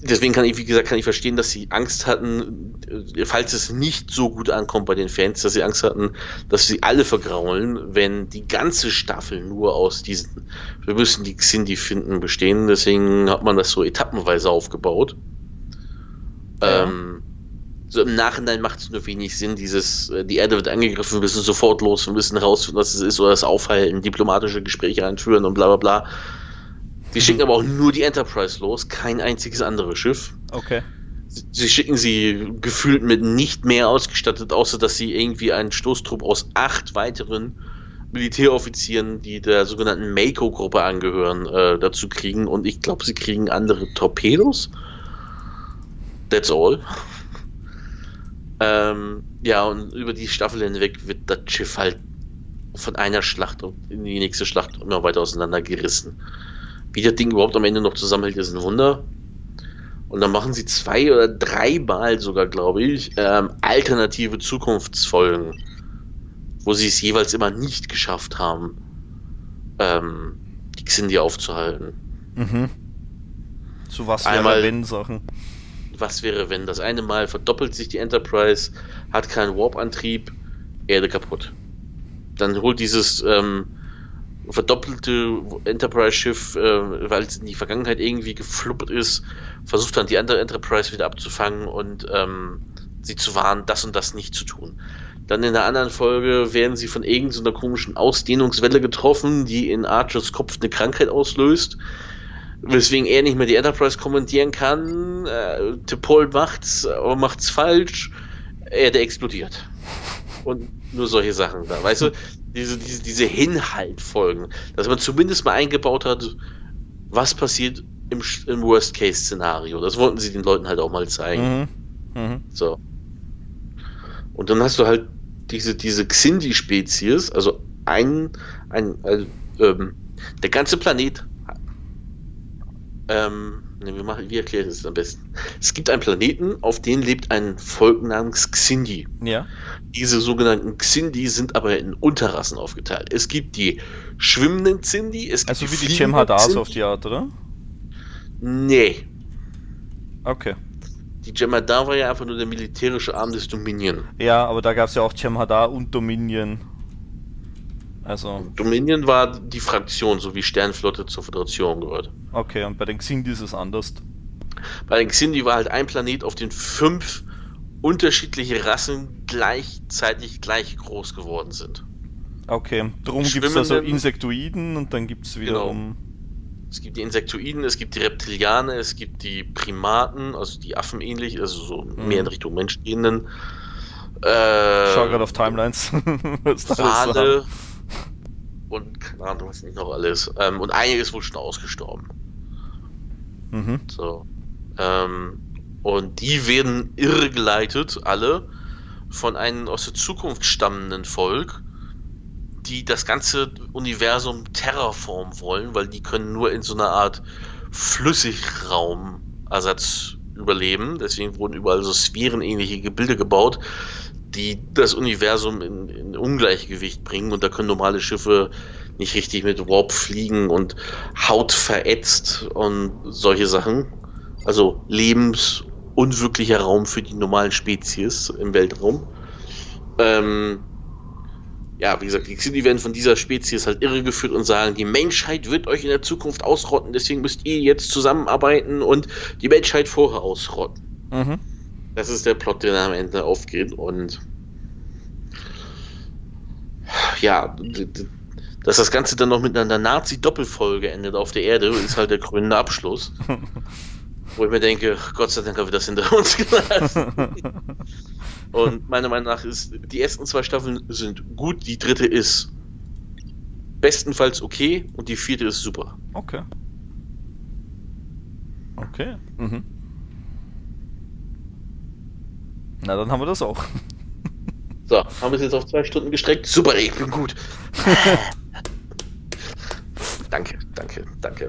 deswegen kann ich, wie gesagt, kann ich verstehen, dass sie Angst hatten, falls es nicht so gut ankommt bei den Fans, dass sie Angst hatten, dass sie alle vergraulen, wenn die ganze Staffel nur aus diesen, wir müssen die Xindi finden, bestehen. Deswegen hat man das so etappenweise aufgebaut. Ja. Ähm, so im Nachhinein macht es nur wenig Sinn, dieses, die Erde wird angegriffen, wir müssen sofort los, wir müssen herausfinden, was es ist, oder es aufhalten, diplomatische Gespräche einführen und bla bla bla. Sie schicken aber auch nur die Enterprise los, kein einziges anderes Schiff. Okay. Sie schicken sie gefühlt mit nicht mehr ausgestattet, außer dass sie irgendwie einen Stoßtrupp aus acht weiteren Militäroffizieren, die der sogenannten Mako-Gruppe angehören, äh, dazu kriegen. Und ich glaube, sie kriegen andere Torpedos. That's all. ähm, ja, und über die Staffel hinweg wird das Schiff halt von einer Schlacht in die nächste Schlacht immer weiter auseinandergerissen. Wie das Ding überhaupt am Ende noch zusammenhält, ist ein Wunder. Und dann machen sie zwei oder dreimal sogar, glaube ich, ähm, alternative Zukunftsfolgen, wo sie es jeweils immer nicht geschafft haben, ähm, die Xindi aufzuhalten. Mhm. So was wäre Einmal, wenn Sachen. Was wäre wenn? Das eine Mal verdoppelt sich die Enterprise, hat keinen Warp-Antrieb, Erde kaputt. Dann holt dieses ähm, verdoppelte Enterprise-Schiff, äh, weil es in die Vergangenheit irgendwie gefluppt ist, versucht dann die andere Enterprise wieder abzufangen und ähm, sie zu warnen, das und das nicht zu tun. Dann in der anderen Folge werden sie von irgendeiner komischen Ausdehnungswelle getroffen, die in Archers Kopf eine Krankheit auslöst, weswegen er nicht mehr die Enterprise kommandieren kann. Äh, T'Pol macht's, aber macht's falsch. Er, der explodiert. Und nur solche Sachen da, weißt du? Diese, diese, diese Hinhaltfolgen, dass man zumindest mal eingebaut hat, was passiert im, im Worst-Case-Szenario. Das wollten sie den Leuten halt auch mal zeigen. Mhm. Mhm. So. Und dann hast du halt diese, diese Xindi-Spezies, also ein, ein, ein ähm, der ganze Planet, ähm, ne, wie, machen, wie erkläre ich das am besten? Es gibt einen Planeten, auf dem lebt ein Volk namens Xindi. Ja. Diese sogenannten Xindi sind aber in Unterrassen aufgeteilt. Es gibt die schwimmenden Xindi, es gibt Also wie die fliegenden Jem'Hadars Xindi. auf die Art, oder? Nee. Okay. Die Jem'Hadar war ja einfach nur der militärische Arm des Dominion. Ja, aber da gab es ja auch Jem'Hadar und Dominion. Also, Dominion war die Fraktion, so wie Sternflotte zur Föderation gehört. okay, und bei den Xindi ist es anders. Bei den Xindi war halt ein Planet, auf dem fünf unterschiedliche Rassen gleichzeitig gleich groß geworden sind. Okay, darum gibt es da so Schwimmenden- Insektoiden und dann gibt es wiederum... Es gibt die Insektoiden, es gibt die Reptilianer, es gibt die Primaten, also die Affen ähnlich, also so Mhm. mehr in Richtung Mensch gehenden. Äh, Schau gerade auf Timelines. Was da alles so Wale haben. und keine Ahnung, was nicht noch alles. Ähm, und einiges wohl schon ausgestorben. Mhm. So. Ähm, und die werden irregeleitet, alle, von einem aus der Zukunft stammenden Volk, die das ganze Universum terraformen wollen, weil die können nur in so einer Art Flüssigraumersatz überleben. Deswegen wurden überall so sphärenähnliche Gebilde gebaut, die das Universum in, in Ungleichgewicht bringen. Und da können normale Schiffe nicht richtig mit Warp fliegen und Haut verätzt und solche Sachen. Also lebensunwirklicher Raum für die normalen Spezies im Weltraum. Ähm, ja, wie gesagt, die Xindi werden von dieser Spezies halt irregeführt und sagen, die Menschheit wird euch in der Zukunft ausrotten, deswegen müsst ihr jetzt zusammenarbeiten und die Menschheit vorher ausrotten. Mhm. Das ist der Plot, der dann am Ende aufgeht und ja, d- d- dass das Ganze dann noch mit einer Nazi-Doppelfolge endet auf der Erde, ist halt der krönende Abschluss. Wo ich mir denke, Gott sei Dank haben wir das hinter uns gelassen. Und meiner Meinung nach ist, die ersten zwei Staffeln sind gut, die dritte ist bestenfalls okay und die vierte ist super. Okay. Okay. Mhm. Na, dann haben wir das auch. So, haben wir es jetzt auf zwei Stunden gestreckt? Super, ich bin gut. Danke, danke, danke.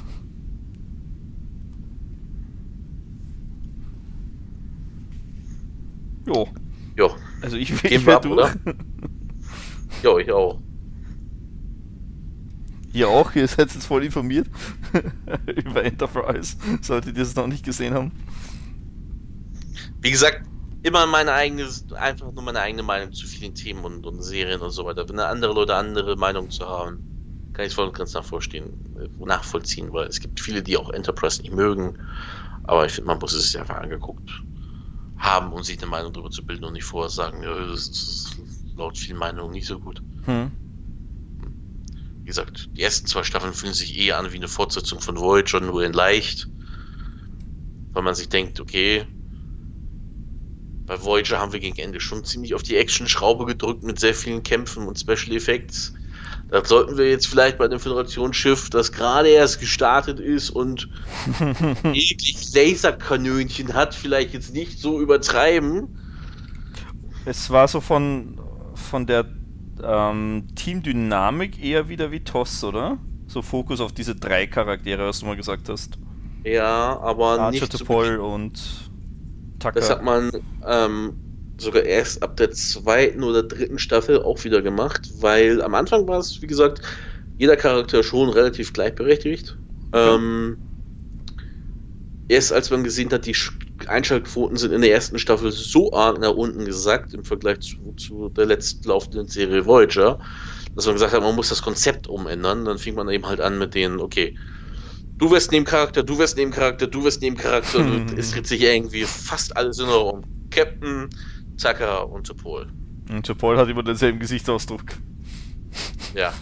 Jo. Jo, Also ich, Gehen ich wir wär ab, durch. oder? jo, ich auch. Ihr auch, ihr seid jetzt voll informiert über Enterprise, solltet ihr es noch nicht gesehen haben. Wie gesagt, immer meine eigene, einfach nur meine eigene Meinung zu vielen Themen und, und Serien und so weiter. Wenn andere Leute andere Meinungen zu haben, kann ich es voll und ganz nachvollziehen, nachvollziehen, weil es gibt viele, die auch Enterprise nicht mögen, aber ich finde, man muss es sich einfach angeguckt haben, um sich eine Meinung darüber zu bilden und nicht vorher sagen, ja, das ist laut vielen Meinungen nicht so gut. Hm. Wie gesagt, die ersten zwei Staffeln fühlen sich eher an wie eine Fortsetzung von Voyager, nur in leicht. Weil man sich denkt, okay, bei Voyager haben wir gegen Ende schon ziemlich auf die Action-Schraube gedrückt mit sehr vielen Kämpfen und Special Effects. Das sollten wir jetzt vielleicht bei dem Föderationsschiff, das gerade erst gestartet ist und jeglich Laserkanönchen hat, vielleicht jetzt nicht so übertreiben. Es war so von, von der ähm, Teamdynamik eher wieder wie T O S, oder? So Fokus auf diese drei Charaktere, was du mal gesagt hast. Ja, aber Archer, nicht T'Pol und Tucker. Das hat man ähm, sogar erst ab der zweiten oder dritten Staffel auch wieder gemacht, weil am Anfang war es, wie gesagt, jeder Charakter schon relativ gleichberechtigt. Okay. Ähm, erst als man gesehen hat, die Einschaltquoten sind in der ersten Staffel so arg nach unten gesackt im Vergleich zu, zu der letzten laufenden Serie Voyager, dass man gesagt hat, man muss das Konzept umändern. Dann fing man eben halt an mit denen, okay, du wirst Nebencharakter, du wirst Nebencharakter, du wirst Nebencharakter und es dreht sich irgendwie fast alles nur um Captain, Tucker und T'Pol. Und T'Pol hat immer denselben Gesichtsausdruck. Ja.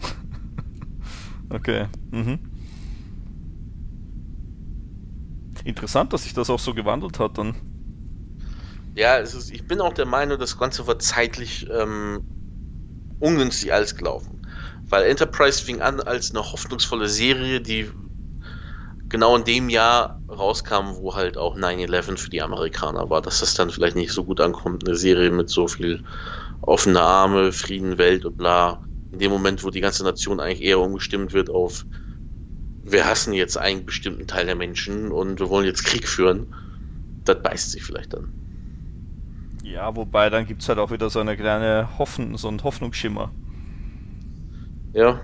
Okay. Mhm. Interessant, dass sich das auch so gewandelt hat dann. Ja, es ist, ich bin auch der Meinung, das Ganze war zeitlich ähm, ungünstig alles gelaufen. Weil Enterprise fing an als eine hoffnungsvolle Serie, die genau in dem Jahr rauskam, wo halt auch nine eleven für die Amerikaner war, dass das dann vielleicht nicht so gut ankommt, eine Serie mit so viel offene Arme, Frieden, Welt und bla. In dem Moment, wo die ganze Nation eigentlich eher umgestimmt wird auf wir hassen jetzt einen bestimmten Teil der Menschen und wir wollen jetzt Krieg führen, das beißt sich vielleicht dann. Ja, wobei dann gibt es halt auch wieder so eine kleine Hoffnung, so einen Hoffnungsschimmer. Ja.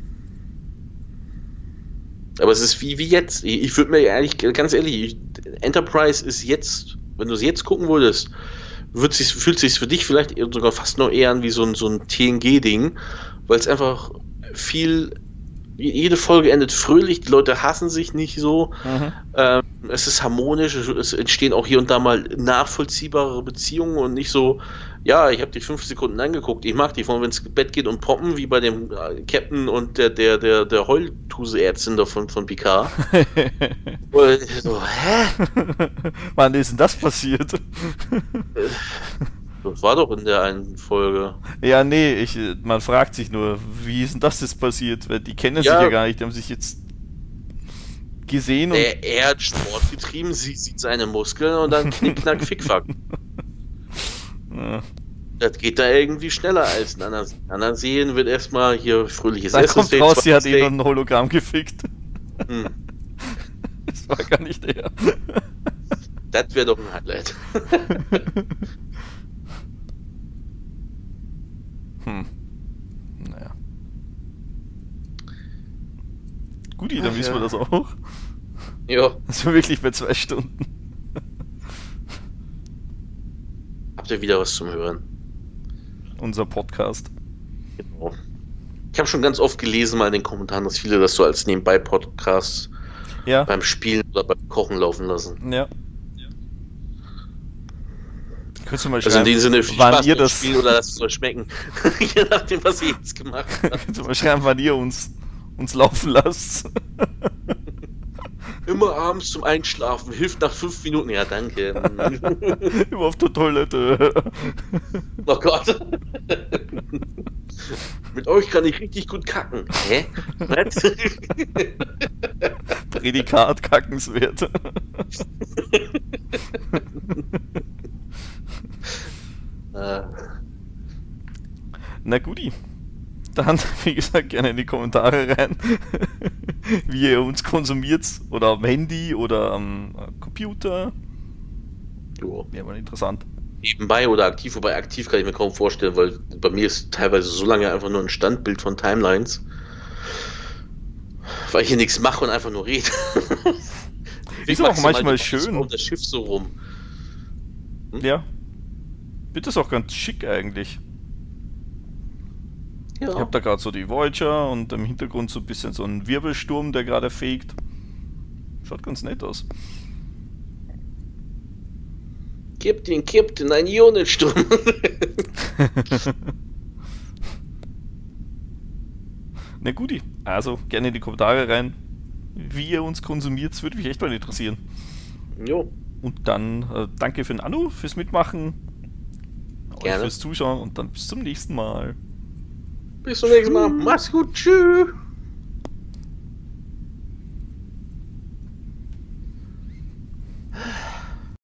Aber es ist wie, wie jetzt. Ich, ich würde mir ehrlich, ganz ehrlich, Enterprise ist jetzt, wenn du es jetzt gucken würdest, wird sich, fühlt sich für dich vielleicht sogar fast noch eher an wie so ein, so ein T N G-Ding, weil es einfach viel, jede Folge endet fröhlich, die Leute hassen sich nicht so, mhm. ähm, es ist harmonisch, es entstehen auch hier und da mal nachvollziehbare Beziehungen und nicht so, ja, ich habe die fünf Sekunden angeguckt, ich mag die, von wenn es ins Bett geht und poppen, wie bei dem Captain und der der der der Heultuse-Ärztin davon von Picard. Und so, hä? Wann ist denn das passiert? Das war doch in der einen Folge. Ja, nee, ich, man fragt sich nur, wie ist denn das jetzt passiert? Weil die kennen ja. sich ja gar nicht, die haben sich jetzt gesehen und... Er, er hat Sport getrieben, sie sieht seine Muskeln und dann knick, knack, fickfack. Ja. Das geht da irgendwie schneller als in anderen, anderen Serien, wird erstmal hier fröhliches Essen. Da kommt raus, sie hat eben ein Hologramm gefickt. Hm. Das war gar nicht der. Das wäre doch ein Highlight. Hm. Naja. Guti, dann Ach, wissen ja. wir das auch. Ja. Das war wirklich bei zwei Stunden. Habt ihr wieder was zum Hören? Unser Podcast. Genau. Ich habe schon ganz oft gelesen mal in den Kommentaren, dass viele das so als Nebenbei-Podcast ja. beim Spielen oder beim Kochen laufen lassen. Ja. Könntest du mal also schreiben, in dem Sinne, viel wann Spaß ihr das Spiel oder das soll schmecken. Je nachdem, was ihr jetzt gemacht habt. Könntest du mal schreiben, wann ihr uns, uns laufen lasst. Immer abends zum Einschlafen, hilft nach fünf Minuten. Ja, danke. Immer auf der Toilette. Oh Gott. Mit euch kann ich richtig gut kacken. Hä? Was? Prädikat kackenswert. Na guti. Dann, wie gesagt, gerne in die Kommentare rein, wie ihr uns konsumiert, oder am Handy oder am Computer. Jo. Wäre mal interessant. Nebenbei oder aktiv, wobei aktiv kann ich mir kaum vorstellen, weil bei mir ist teilweise so lange einfach nur ein Standbild von Timelines. weil ich hier nichts mache und einfach nur rede. Ist auch manchmal schön. Um das Schiff so rum. Hm? Ja. Bitte ist auch ganz schick eigentlich. Ja. Ich habe da gerade so die Voyager und im Hintergrund so ein bisschen so ein Wirbelsturm, der gerade fegt. Schaut ganz nett aus. Captain, Captain, ein Ionensturm. Na guti, also gerne in die Kommentare rein, wie ihr uns konsumiert, das würde mich echt mal interessieren. Jo. Und dann äh, danke für den Anruf, fürs Mitmachen, gerne. Euch fürs Zuschauen und dann bis zum nächsten Mal. Bis zum nächsten Mal. Mach's gut. Tschüss.